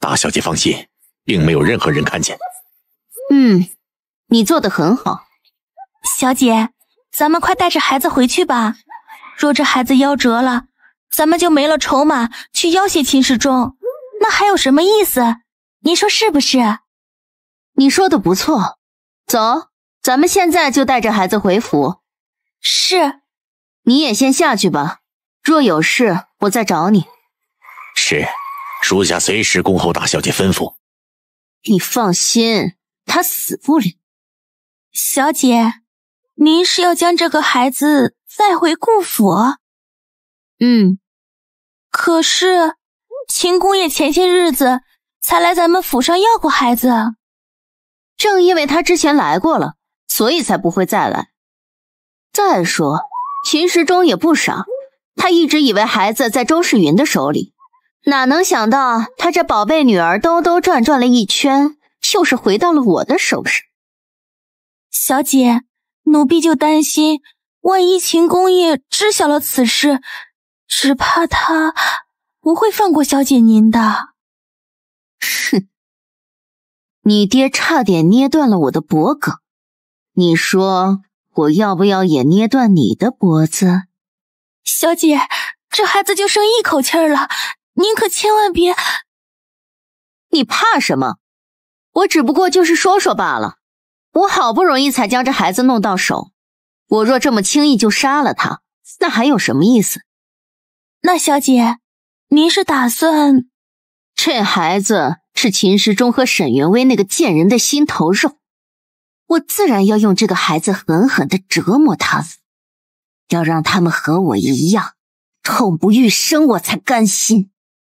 大小姐放心，并没有任何人看见。
嗯，你做得很好。
小姐，咱们快带着孩子回去吧。若这孩子夭折了，咱们就没了筹码去要挟秦时中，那还有什么意思？您说是不是？
你说的不错，走，咱们现在就带着孩子回府。
是。
你也先下去吧，若有事我再找你。
是，属下随时恭候大小姐吩咐。
你放心，他死不了。
小姐，您是要将这个孩子带回顾府？
嗯。
可是秦公爷前些日子才来咱们府上要过孩子。
正因为他之前来过了，所以才不会再来。再说秦时中也不傻，他一直以为孩子在周世云的手里，哪能想到他这宝贝女儿兜兜转转了一圈，就是回到了我的手上。
小姐，奴婢就担心，万一秦公爷知晓了此事，只怕他不会放过小姐您的。
哼，你爹差点捏断了我的脖颈，你说我要不要也捏断你的脖子？
小姐，这孩子就剩一口气儿了，您可千万别……
你怕什么？我只不过就是说说罢了。我好不容易才将这孩子弄到手，我若这么轻易就杀了他，那还有什么意思？
那小姐，您是打算……
这孩子是秦时中和沈元威那个贱人的心头肉，我自然要用这个孩子狠狠地折磨他们，要让他们和我一样痛不欲生，我才甘心。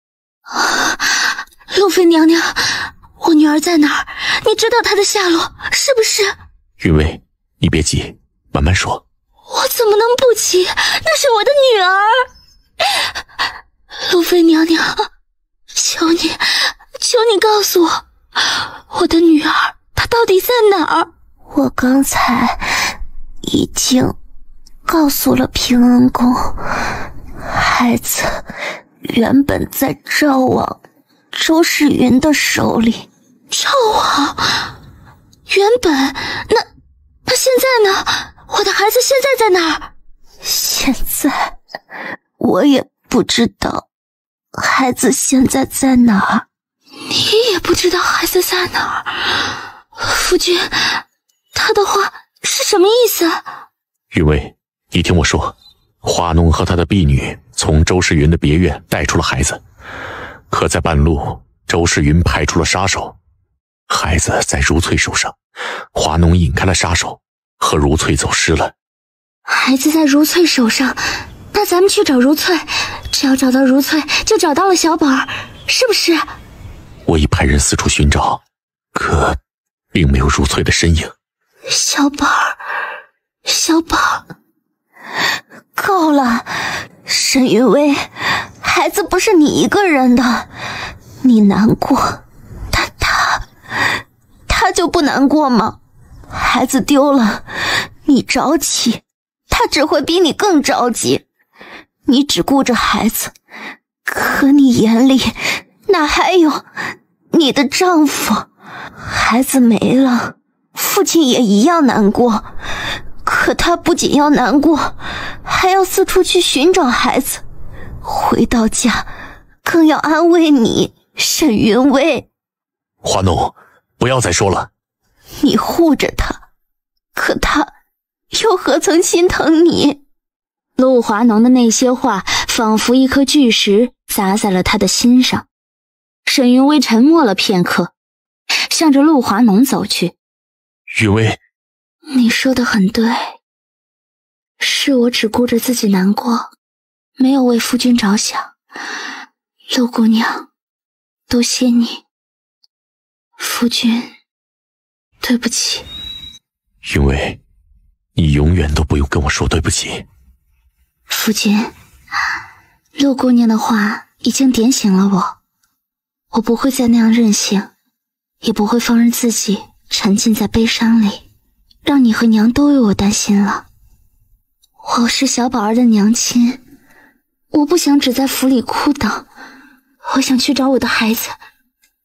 路妃娘娘，我女儿在哪儿？你知道她的下落是不是？
云薇，你别急，慢慢说。
我怎么能不急？那是我的女儿。路妃娘娘，求你，求你告诉我，我的女儿她到底在哪儿？
我刚才已经告诉了平安宫，孩子原本在赵王周世云的手里。
赵王？原本？那那现在呢？我的孩子现在在哪儿？
现在我也不知道孩子现在在哪儿。
你也不知道孩子在哪儿？夫君，他的话是什么意思？
云薇，你听我说，华农和他的婢女从周世云的别院带出了孩子，可在半路，周世云派出了杀手，孩子在如翠手上，华农引开了杀手，和如翠走失了。
孩子在如翠手上，那咱们去找如翠，只要找到如翠，就找到了小宝儿，是不是？
我已派人四处寻找，可并没有如翠的身影。
小宝儿，小宝儿，
够了，沈云薇，孩子不是你一个人的，你难过，他他他就不难过吗？孩子丢了，你着急，他只会比你更着急。你只顾着孩子，可你眼里哪还有你的丈夫？孩子没了，父亲也一样难过，可他不仅要难过，还要四处去寻找孩子，回到家更要安慰你，沈云薇。
华农，不要再说了。
你护着他，可他又何曾心疼你？
陆华农的那些话仿佛一颗巨石砸在了他的心上。沈云薇沉默了片刻，向着陆华农走去。
云薇，
你说的很对，是我只顾着自己难过，没有为夫君着想。陆姑娘，多谢你。夫君，对不起。
云薇，你永远都不用跟我说对不起。
夫君，陆姑娘的话已经点醒了我，我不会再那样任性，也不会放任自己沉浸在悲伤里，让你和娘都为我担心了。我是小宝儿的娘亲，我不想只在府里哭等，我想去找我的孩子，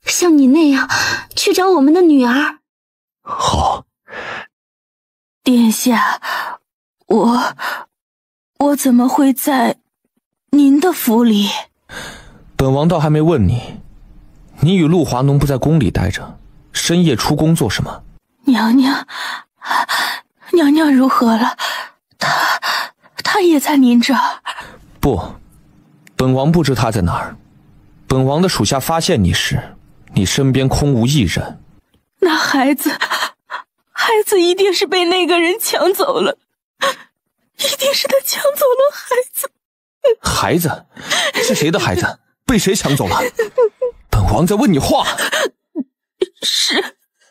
像你那样去找我们的女儿。
好。
殿下，我我怎么会在您的府里？
本王倒还没问你，你与陆华农不在宫里待着，深夜出宫做什么？
娘娘，娘娘如何了？她她也在您这儿？
不，本王不知她在哪儿。本王的属下发现你时，你身边空无一人。
那孩子，孩子一定是被那个人抢走了，一定是他抢走了孩子。
孩子？是谁的孩子？被谁抢走了？本王在问你话。
是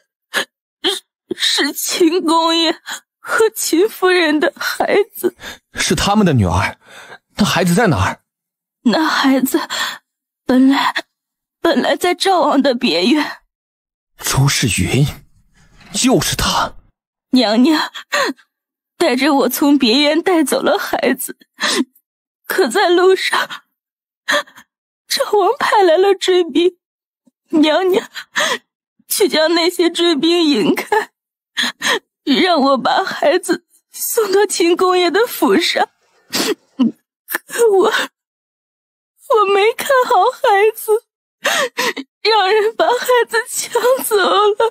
是秦公爷和秦夫人的孩子。
是他们的女儿？那孩子在哪儿？
那孩子本来本来在赵王的别院。
周世云，又是他。
娘娘带着我从别院带走了孩子，可在路上赵王派来了追兵，娘娘去将那些追兵引开，让我把孩子送到秦公爷的府上。可我我没看好孩子，让人把孩子抢走了。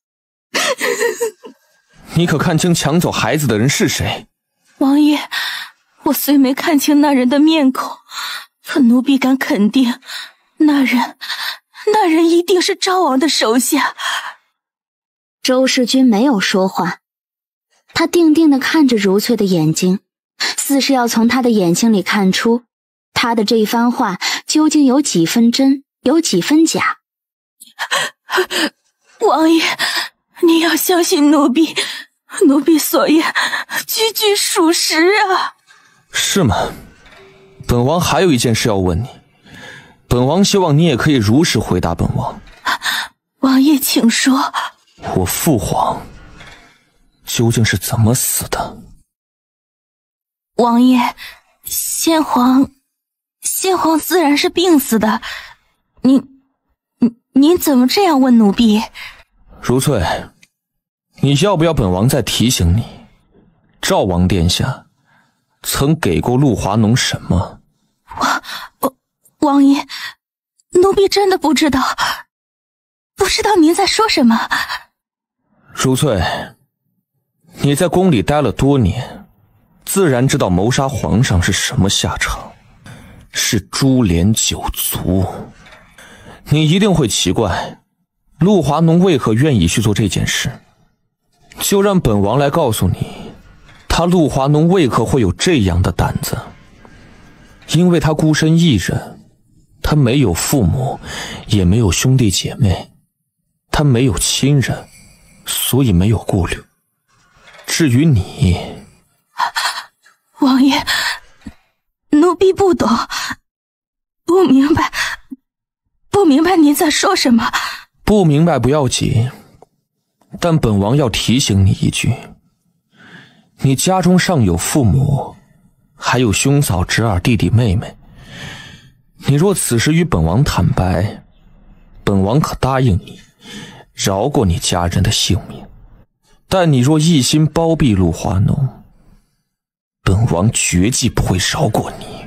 你可看清抢走孩子的人是谁？
王爷，我虽没看清那人的面孔，可奴婢敢肯定，那人那人一定是昭王的手下。
周世君没有说话，他定定地看着如翠的眼睛，似是要从他的眼睛里看出他的这番话究竟有几分真，有几分假。
王爷，你要相信奴婢，奴婢所言句句属实啊。
是吗？本王还有一件事要问你，本王希望你也可以如实回答本王。
王爷请说。
我父皇究竟是怎么死的？
王爷，先皇先皇自然是病死的，您您您怎么这样问奴婢？
如翠，你要不要本王再提醒你，赵王殿下曾给过陆华农什么？
王王王爷，奴婢真的不知道，不知道您在说什么。
如翠，你在宫里待了多年，自然知道谋杀皇上是什么下场，是株连九族。你一定会奇怪，陆华农为何愿意去做这件事，就让本王来告诉你，他陆华农为何会有这样的胆子。因为他孤身一人，他没有父母，也没有兄弟姐妹，他没有亲人，所以没有顾虑。至于你，
王爷，奴婢不懂，不明白，不明白您在说什么。
不明白不要紧，但本王要提醒你一句，你家中尚有父母，还有兄嫂侄儿弟弟妹妹，你若此时与本王坦白，本王可答应你饶过你家人的性命，但你若一心包庇陆华农，本王绝技不会饶过你。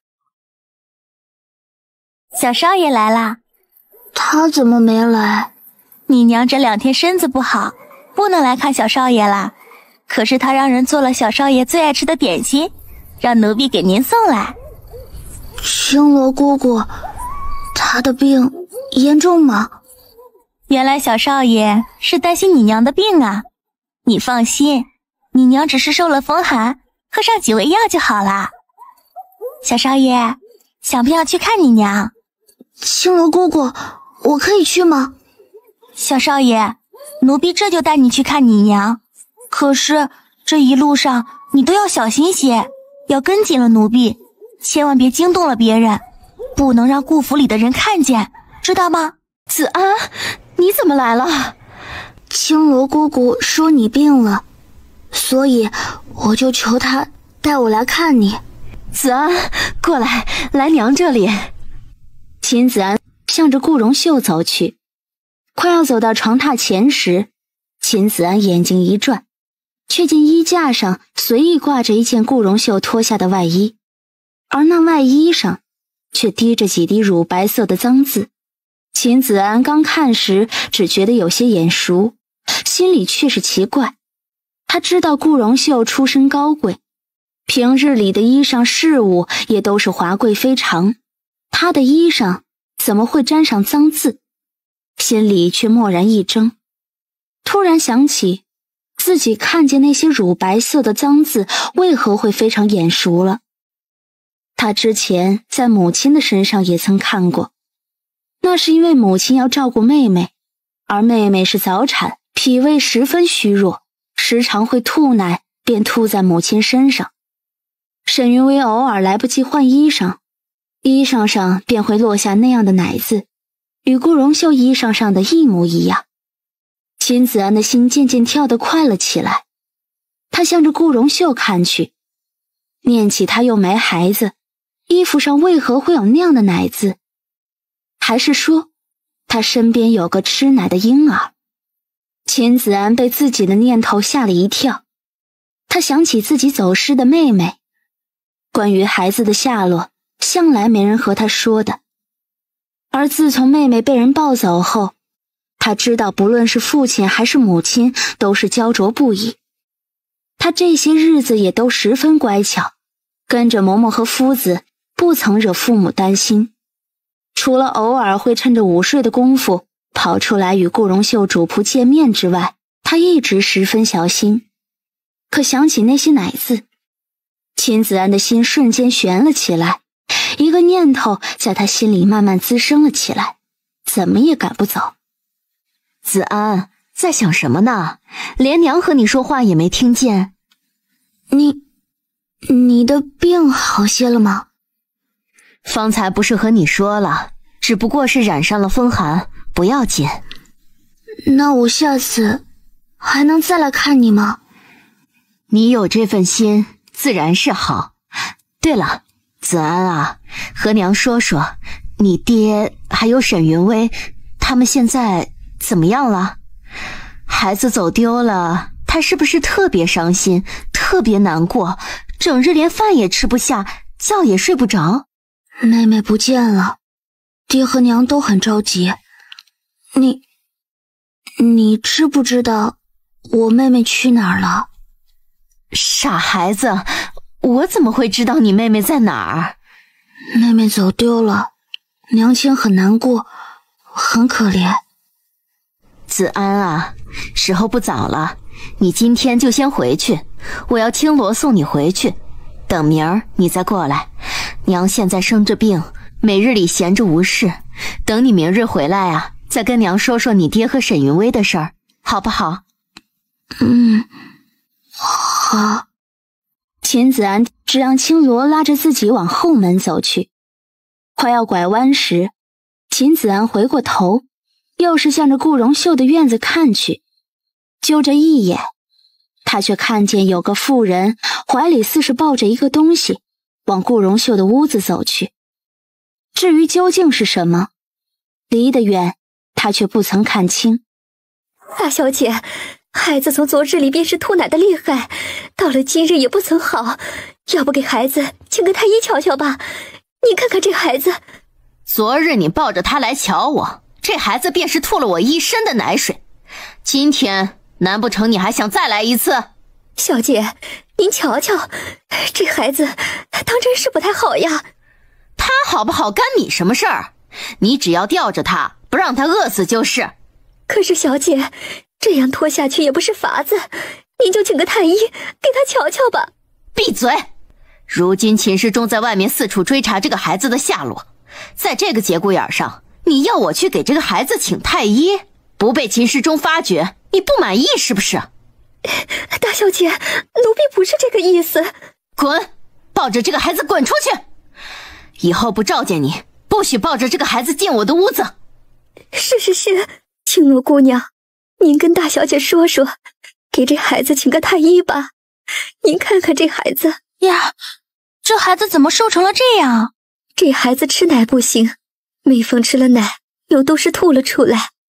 小少爷来啦。
他怎么没来？
你娘这两天身子不好，不能来看小少爷啦。可是他让人做了小少爷最爱吃的点心，让奴婢给您送来。
青罗姑姑，她的病严重吗？
原来小少爷是担心你娘的病啊。你放心，你娘只是受了风寒，喝上几味药就好啦。小少爷，想不想去看你娘？
青罗姑姑，我可以去吗？
小少爷，奴婢这就带你去看你娘。可是这一路上你都要小心些，要跟紧了奴婢，千万别惊动了别人，不能让顾府里的人看见，知道吗？
子安，你怎么来了？青罗姑姑说你病了，所以我就求她带我来看你。
子安，过来，来娘这里。
秦子安向着顾荣秀走去， 快要走到床榻前时，秦子安眼睛一转，却见衣架上随意挂着一件顾荣秀脱下的外衣，而那外衣上却滴着几滴乳白色的脏渍。秦子安刚看时只觉得有些眼熟，心里却是奇怪。他知道顾荣秀出身高贵，平日里的衣裳饰物也都是华贵非常，他的衣裳怎么会沾上脏渍？心里却蓦然一怔，突然想起自己看见那些乳白色的脏渍为何会非常眼熟了。他之前在母亲的身上也曾看过，那是因为母亲要照顾妹妹，而妹妹是早产，脾胃十分虚弱，时常会吐奶，便吐在母亲身上。沈云薇偶尔来不及换衣裳，衣裳上便会落下那样的奶渍，与顾荣秀衣裳上的一模一样。秦子安的心渐渐跳得快了起来，他向着顾荣秀看去，念起他又没孩子，衣服上为何会有那样的奶渍？还是说他身边有个吃奶的婴儿？秦子安被自己的念头吓了一跳，他想起自己走失的妹妹，关于孩子的下落向来没人和他说的，而自从妹妹被人抱走后，他知道不论是父亲还是母亲都是焦灼不已。他这些日子也都十分乖巧，跟着嬷嬷和夫子，不曾惹父母担心，除了偶尔会趁着午睡的功夫跑出来与顾荣秀主仆见面之外，他一直十分小心。可想起那些奶渍，秦子安的心瞬间悬了起来，一个念头在他心里慢慢滋生了起来，怎么也赶不走。
子安，在想什么呢？连娘和你说话也没听见。
你，你的病好些了吗？
方才不是和你说了，只不过是染上了风寒，不要紧。
那我下次还能再来看你吗？
你有这份心，自然是好。对了，子安啊，和娘说说，你爹还有沈云薇，他们现在怎么样了？孩子走丢了，他是不是特别伤心，特别难过，整日连饭也吃不下，觉也睡不着？
妹妹不见了，爹和娘都很着急。你，你知不知道我妹妹去哪儿了？
傻孩子，我怎么会知道你妹妹在哪儿？
妹妹走丢了，娘亲很难过，很可怜。
子安啊，时候不早了，你今天就先回去，我要听罗送你回去，等明儿你再过来。娘现在生着病，每日里闲着无事，等你明日回来啊，再跟娘说说你爹和沈云薇的事儿，好不好？
嗯，好。秦子安只让青罗拉着自己往后门走去，快要拐弯时，秦子安回过头，又是向着顾荣秀的院子看去，就这一眼，他却看见有个妇人怀里似是抱着一个东西，往顾荣秀的屋子走去。至于究竟是什么，离得远，他却不曾看清。
大小姐，孩子从昨日里便是吐奶的厉害，到了今日也不曾好，要不给孩子请个太医瞧瞧吧？你看看这孩子。
昨日你抱着他来瞧我，这孩子便是吐了我一身的奶水，今天难不成你还想再来一次？
小姐，您瞧瞧，这孩子当真是不太好呀。
他好不好干你什么事儿？你只要吊着他，不让他饿死就是。
可是小姐，这样拖下去也不是法子，您就请个太医给他瞧瞧吧。
闭嘴！如今秦世忠在外面四处追查这个孩子的下落，在这个节骨眼上，你要我去给这个孩子请太医，不被秦世忠发觉，你不满意是不是？
大小姐，奴婢不是这个意思。
滚！抱着这个孩子滚出去！以后不召见你，不许抱着这个孩子进我的屋子。
是是是，青罗姑娘，您跟大小姐说说，给这孩子请个太医吧。您看看这孩子
呀，这孩子怎么瘦成了这样？
这孩子吃奶不行，每逢吃了奶，又都是吐了出来。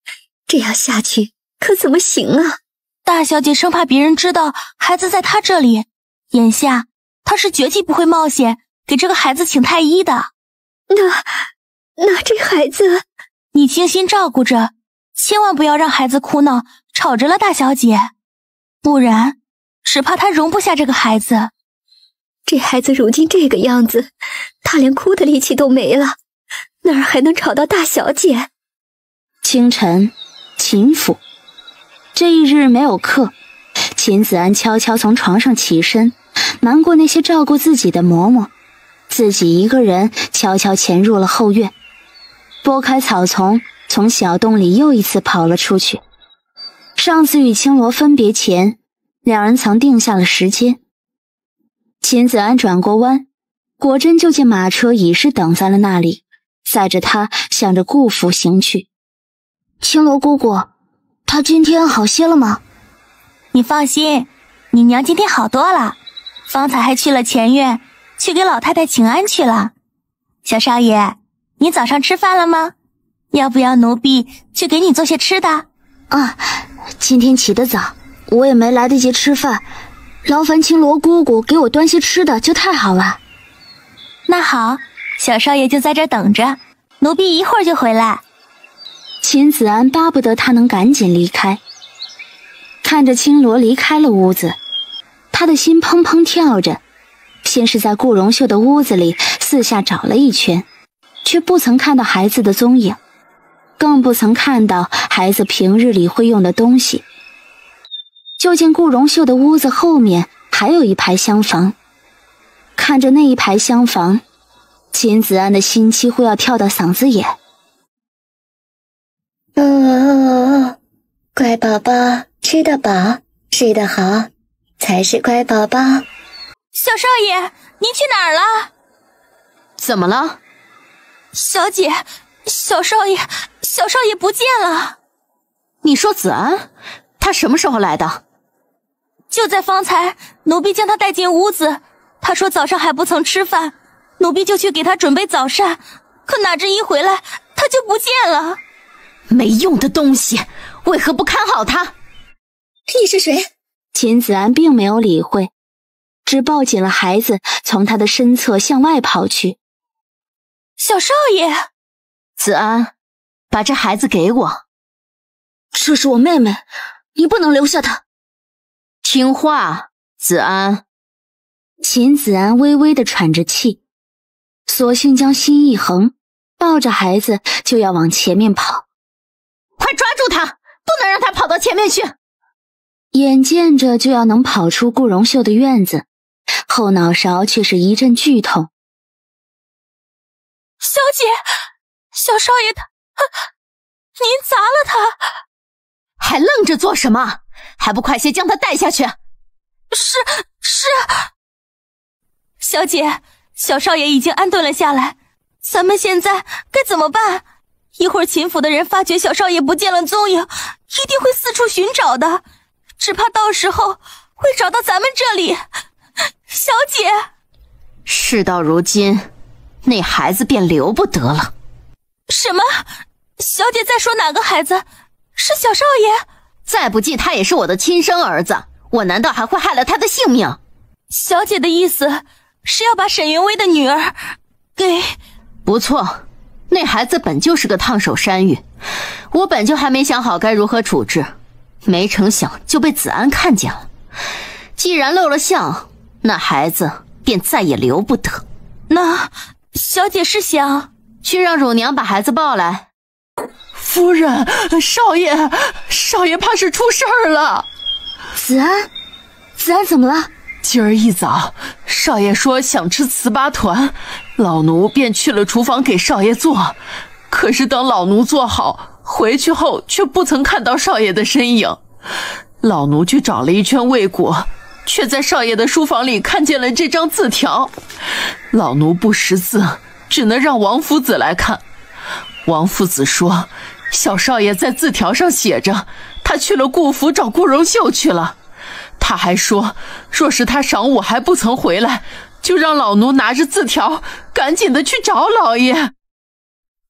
这样下去可怎么行啊？
大小姐生怕别人知道孩子在她这里，眼下她是绝技不会冒险给这个孩子请太医的。
那那这孩子，
你精心照顾着，千万不要让孩子哭闹吵着了大小姐，不然只怕她容不下这个孩子。
这孩子如今这个样子，他连哭的力气都没了，哪儿还能吵到大小姐？
清晨，秦府这一日没有客，秦子安悄悄从床上起身，瞒过那些照顾自己的嬷嬷，自己一个人悄悄潜入了后院，拨开草丛，从小洞里又一次跑了出去。上次与青罗分别前，两人曾定下了时间。秦子安转过弯，果真就见马车已是等在了那里，载着他向着顾府行去。青罗姑姑，她今天好些了吗？
你放心，你娘今天好多了，方才还去了前院，去给老太太请安去了。小少爷，你早上吃饭了吗？要不要奴婢去给你做些吃的？
啊，今天起得早，我也没来得及吃饭，劳烦青罗姑姑给我端些吃的就太好了。
那好，小少爷就在这等着，奴婢一会儿就回来。
秦子安巴不得他能赶紧离开，看着青罗离开了屋子，他的心砰砰跳着。先是在顾荣秀的屋子里四下找了一圈，却不曾看到孩子的踪影，更不曾看到孩子平日里会用的东西。就见顾荣秀的屋子后面还有一排厢房，看着那一排厢房，秦子安的心几乎要跳到嗓子眼。
哦，乖宝宝，吃得饱，睡得好，才是乖宝宝。
小少爷，您去哪儿了？
怎么了？
小姐，小少爷，小少爷不见了。
你说子安，他什么时候来的？
就在方才，奴婢将他带进屋子，他说早上还不曾吃饭，奴婢就去给他准备早膳，可哪知一回来，他就不见了。
没用的东西，为何不看好他？
你是谁？
秦子安并没有理会，只抱紧了孩子，从他的身侧向外跑去。
小少爷，
子安，把这孩子给我。
这是我妹妹，你不能留下她。
听话，子安。
秦子安微微的喘着气，索性将心一横，抱着孩子就要往前面跑。
快抓住他，不能让他跑到前面去。
眼见着就要能跑出顾荣秀的院子，后脑勺却是一阵剧痛。
小姐，小少爷他，您砸了他。
还愣着做什么？还不快些将他带下去。
是是。小姐，小少爷已经安顿了下来，咱们现在该怎么办？一会儿秦府的人发觉小少爷不见了踪影，一定会四处寻找的，只怕到时候会找到咱们这里。小姐，
事到如今，那孩子便留不得了。
什么？小姐在说哪个孩子？是小少爷？
再不济他也是我的亲生儿子，我难道还会害了他的性命？
小姐的意思是要把沈云薇的女儿给……
不错，那孩子本就是个烫手山芋，我本就还没想好该如何处置，没成想就被子安看见了。既然露了相，那孩子便再也留不得。
那小姐是想
去让乳娘把孩子抱来。
夫人，少爷，少爷怕是出事儿了。
子安，子安怎么了？
今儿一早，少爷说想吃糍粑团，老奴便去了厨房给少爷做。可是等老奴做好，回去后却不曾看到少爷的身影。老奴去找了一圈未果，却在少爷的书房里看见了这张字条。老奴不识字，只能让王夫子来看。王夫子说，小少爷在字条上写着，他去了顾府找顾荣秀去了。他还说，若是他晌午还不曾回来，就让老奴拿着字条赶紧的去找老爷。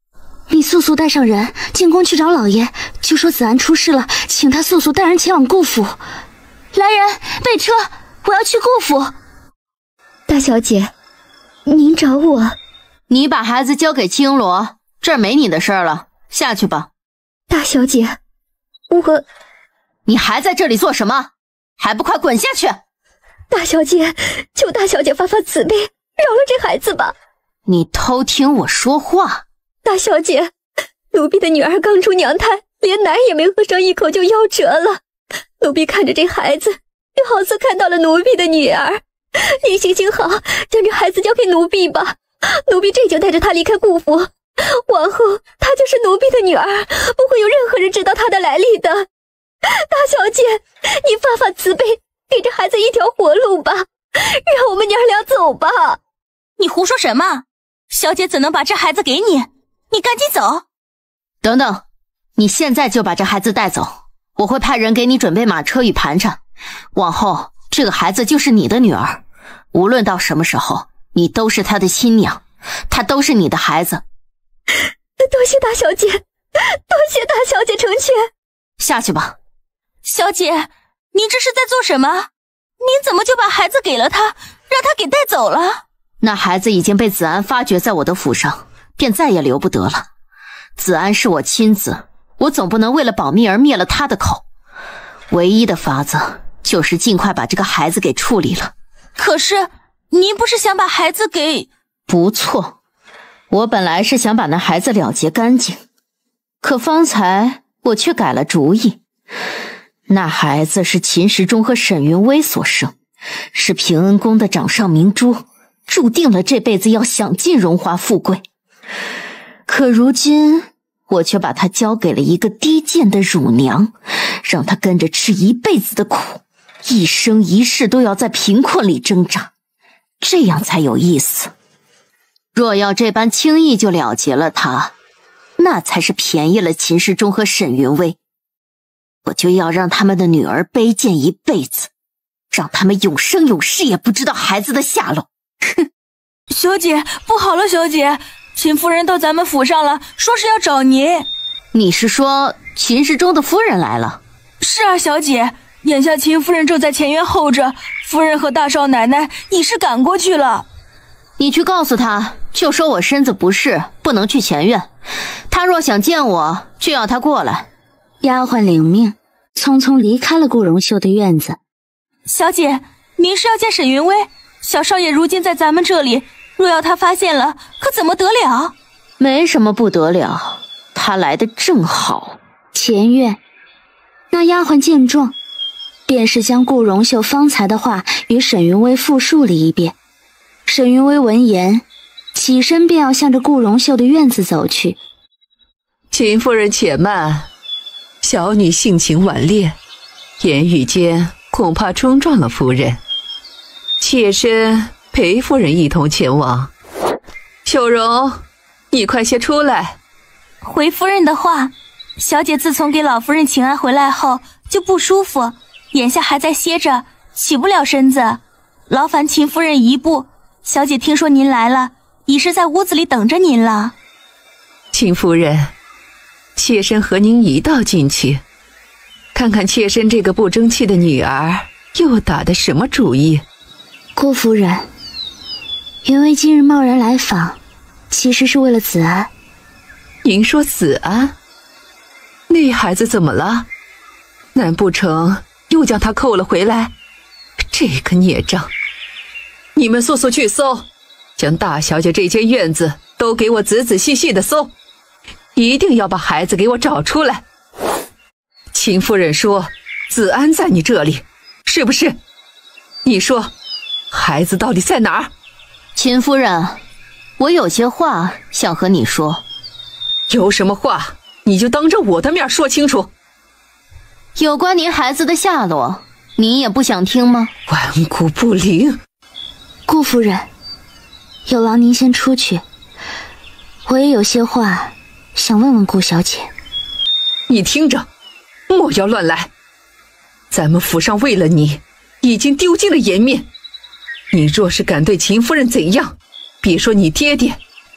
你速速带上人进宫去找老爷，就说子安出事了，请他速速带人前往顾府。来人，备车，我要去顾府。
大小姐，您找我？
你把孩子交给青罗，这儿没你的事儿了，下去吧。
大小姐，我……
你还在这里做什么？还不快滚下去！
大小姐，求大小姐发发慈悲，饶了这孩子吧。
你偷听我说话。
大小姐，奴婢的女儿刚出娘胎，连奶也没喝上一口就夭折了。奴婢看着这孩子，又好似看到了奴婢的女儿。您行行好，将这孩子交给奴婢吧。奴婢这就带着她离开顾府，往后她就是奴婢的女儿，不会有任何人知道她的来历的。大小姐，你发发慈悲，给这孩子一条活路吧，让我们娘俩走吧。
你胡说什么？小姐怎能把这孩子给你？你赶紧走。
等等，你现在就把这孩子带走，我会派人给你准备马车与盘缠。往后这个孩子就是你的女儿，无论到什么时候，你都是她的亲娘，她都是你的孩子。
多谢大小姐，多谢大小姐成全。
下去吧。
小姐，您这是在做什么？您怎么就把孩子给了他，让他给带走了？
那孩子已经被子安发掘在我的府上，便再也留不得了。子安是我亲子，我总不能为了保密而灭了他的口。唯一的法子就是尽快把这个孩子给处理了。
可是您不是想把孩子给……
不错，我本来是想把那孩子了结干净，可方才我却改了主意。那孩子是秦时中和沈云薇所生，是平恩宫的掌上明珠，注定了这辈子要享尽荣华富贵。可如今我却把他交给了一个低贱的乳娘，让他跟着吃一辈子的苦，一生一世都要在贫困里挣扎，这样才有意思。若要这般轻易就了结了他，那才是便宜了秦时中和沈云薇。我就要让他们的女儿卑贱一辈子，让他们永生永世也不知道孩子的下落。哼！
小姐，不好了，小姐，秦夫人到咱们府上了，说是要找您。
你是说秦时中的夫人来了？
是啊，小姐，眼下秦夫人正在前院候着，夫人和大少奶奶已是赶过去了。
你去告诉她，就说我身子不适，不能去前院。她若想见我，就要她过来。
丫鬟领命，匆匆离开了顾荣秀的院子。
小姐，您是要见沈云薇？小少爷如今在咱们这里，若要他发现了，可怎么得了？
没什么不得了，他来的正好。
前院，那丫鬟见状，便是将顾荣秀方才的话与沈云薇复述了一遍。沈云薇闻言，起身便要向着顾荣秀的院子走去。
秦夫人且慢，小女性情顽劣，言语间恐怕冲撞了夫人，妾身陪夫人一同前往。秀荣，你快些出来。
回夫人的话，小姐自从给老夫人请安回来后就不舒服，眼下还在歇着，起不了身子，劳烦秦夫人一步。小姐听说您来了，已是在屋子里等着您了。
秦夫人，妾身和您一道进去，看看妾身这个不争气的女儿又打的什么主意。
顾夫人，云薇今日贸然来访，其实是为了子安。
您说子安？那孩子怎么了？难不成又将他扣了回来？这个孽障！你们速速去搜，将大小姐这间院子都给我仔仔细细的搜，一定要把孩子给我找出来。秦夫人说子安在你这里，是不是？你说孩子到底在哪儿？
秦夫人，我有些话想和你说。
有什么话你就当着我的面说清楚。
有关您孩子的下落，您也不想听吗？
顽固不灵。
顾夫人，有劳您先出去，我也有些话想问问顾小姐。
你听着，莫要乱来。咱们府上为了你已经丢尽了颜面，你若是敢对秦夫人怎样，别说你爹爹，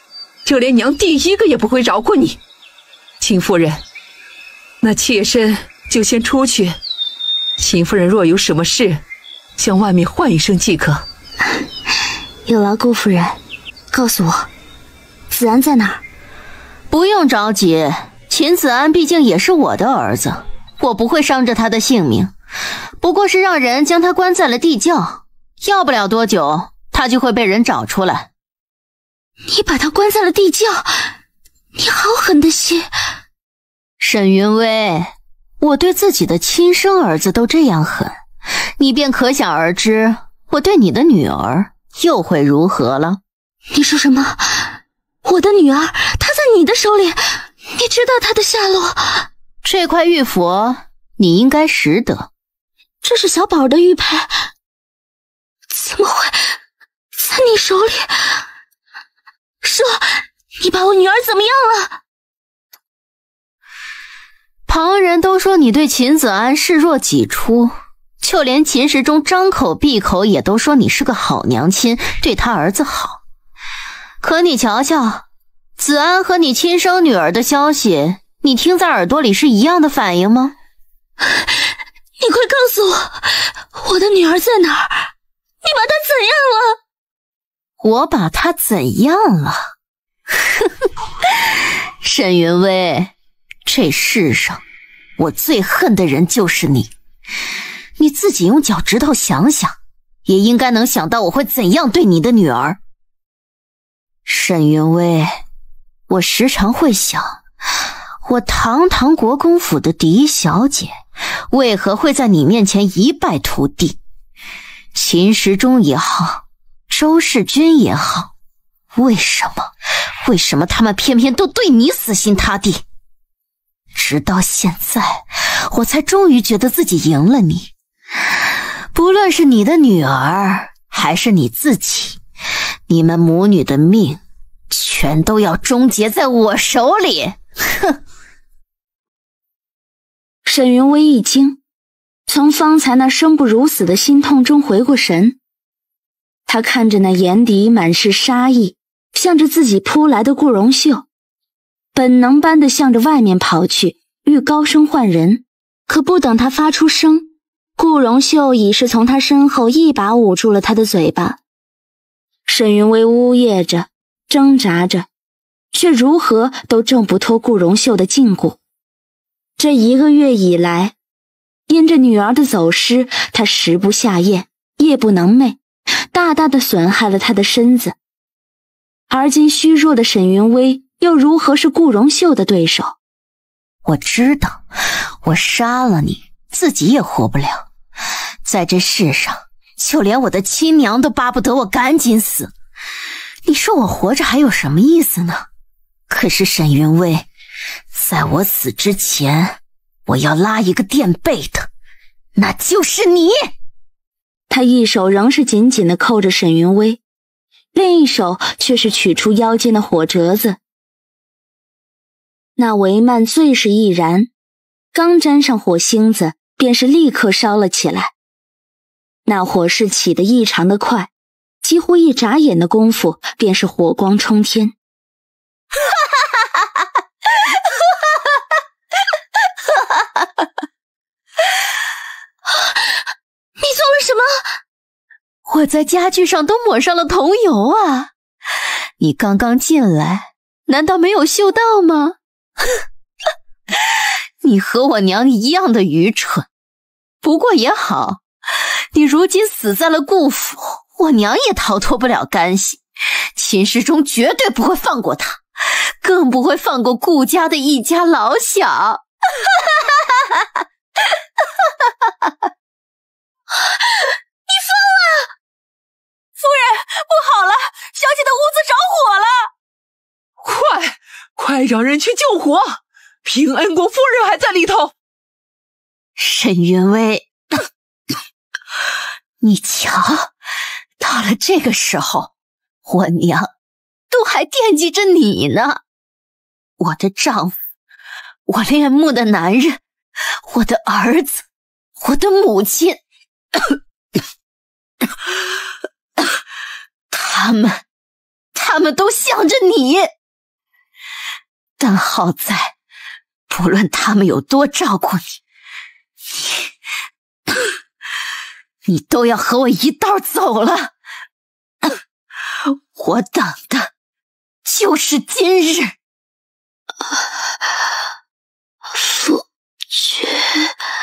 就连娘第一个也不会饶过你。秦夫人，那妾身就先出去。秦夫人若有什么事，向外面唤一声即可。
有劳顾夫人，告诉我，子安在哪儿？
不用着急，秦子安毕竟也是我的儿子，我不会伤着他的性命，不过是让人将他关在了地窖，要不了多久，他就会被人找出来。
你把他关在了地窖，你好狠的心！
沈云薇，我对自己的亲生儿子都这样狠，你便可想而知，我对你的女儿又会如何了？
你说什么？我的女儿，她在你的手里，你知道她的下落？
这块玉佛，你应该识得。
这是小宝的玉佩，怎么会在你手里？说，你把我女儿怎么样了？
旁人都说你对秦子安视若己出，就连秦时中张口闭口也都说你是个好娘亲，对他儿子好。可你瞧瞧，子安和你亲生女儿的消息，你听在耳朵里是一样的反应吗？
你快告诉我，我的女儿在哪儿？你把她怎样了？
我把她怎样了？沈云薇，这世上我最恨的人就是你。你自己用脚趾头想想，也应该能想到我会怎样对你的女儿。沈云薇，我时常会想，我堂堂国公府的嫡小姐，为何会在你面前一败涂地？秦时中也好，周世君也好，为什么？为什么他们偏偏都对你死心塌地？直到现在，我才终于觉得自己赢了你。不论是你的女儿，还是你自己，你们母女的命，全都要终结在我手里。哼！
沈云薇一惊，从方才那生不如死的心痛中回过神。他看着那眼底满是杀意，向着自己扑来的顾荣秀，本能般的向着外面跑去，欲高声唤人。可不等他发出声，顾荣秀已是从他身后一把捂住了他的嘴巴。沈云薇呜咽着，挣扎着，却如何都挣不脱顾荣秀的禁锢。这一个月以来，因着女儿的走失，他食不下咽，夜不能寐，大大的损害了他的身子。而今虚弱的沈云薇又如何是顾荣秀的对手？
我知道，我杀了你，自己也活不了。在这世上，就连我的亲娘都巴不得我赶紧死。你说我活着还有什么意思呢？可是沈云薇，在我死之前，我要拉一个垫背的，那就是你。
他一手仍是紧紧地扣着沈云薇，另一手却是取出腰间的火折子。那帷幔最是易燃，刚沾上火星子，便是立刻烧了起来。那火势起得异常的快，几乎一眨眼的功夫，便是火光冲天。你做了什么？
我在家具上都抹上了桐油啊！你刚刚进来，难道没有嗅到吗？你和我娘一样的愚蠢，不过也好，你如今死在了顾府，我娘也逃脱不了干系。秦时中绝对不会放过他，更不会放过顾家的一家老小。
你疯了！夫人，不好了，小姐的屋子着火了！快，快让人去救火！平恩国夫人还在里头。
沈云薇，你瞧，到了这个时候，我娘都还惦记着你呢。我的丈夫，我恋慕的男人，我的儿子，我的母亲，他们，他们都想着你。 但好在，不论他们有多照顾你，你，你都要和我一道走了。我等的就是今日。
夫君。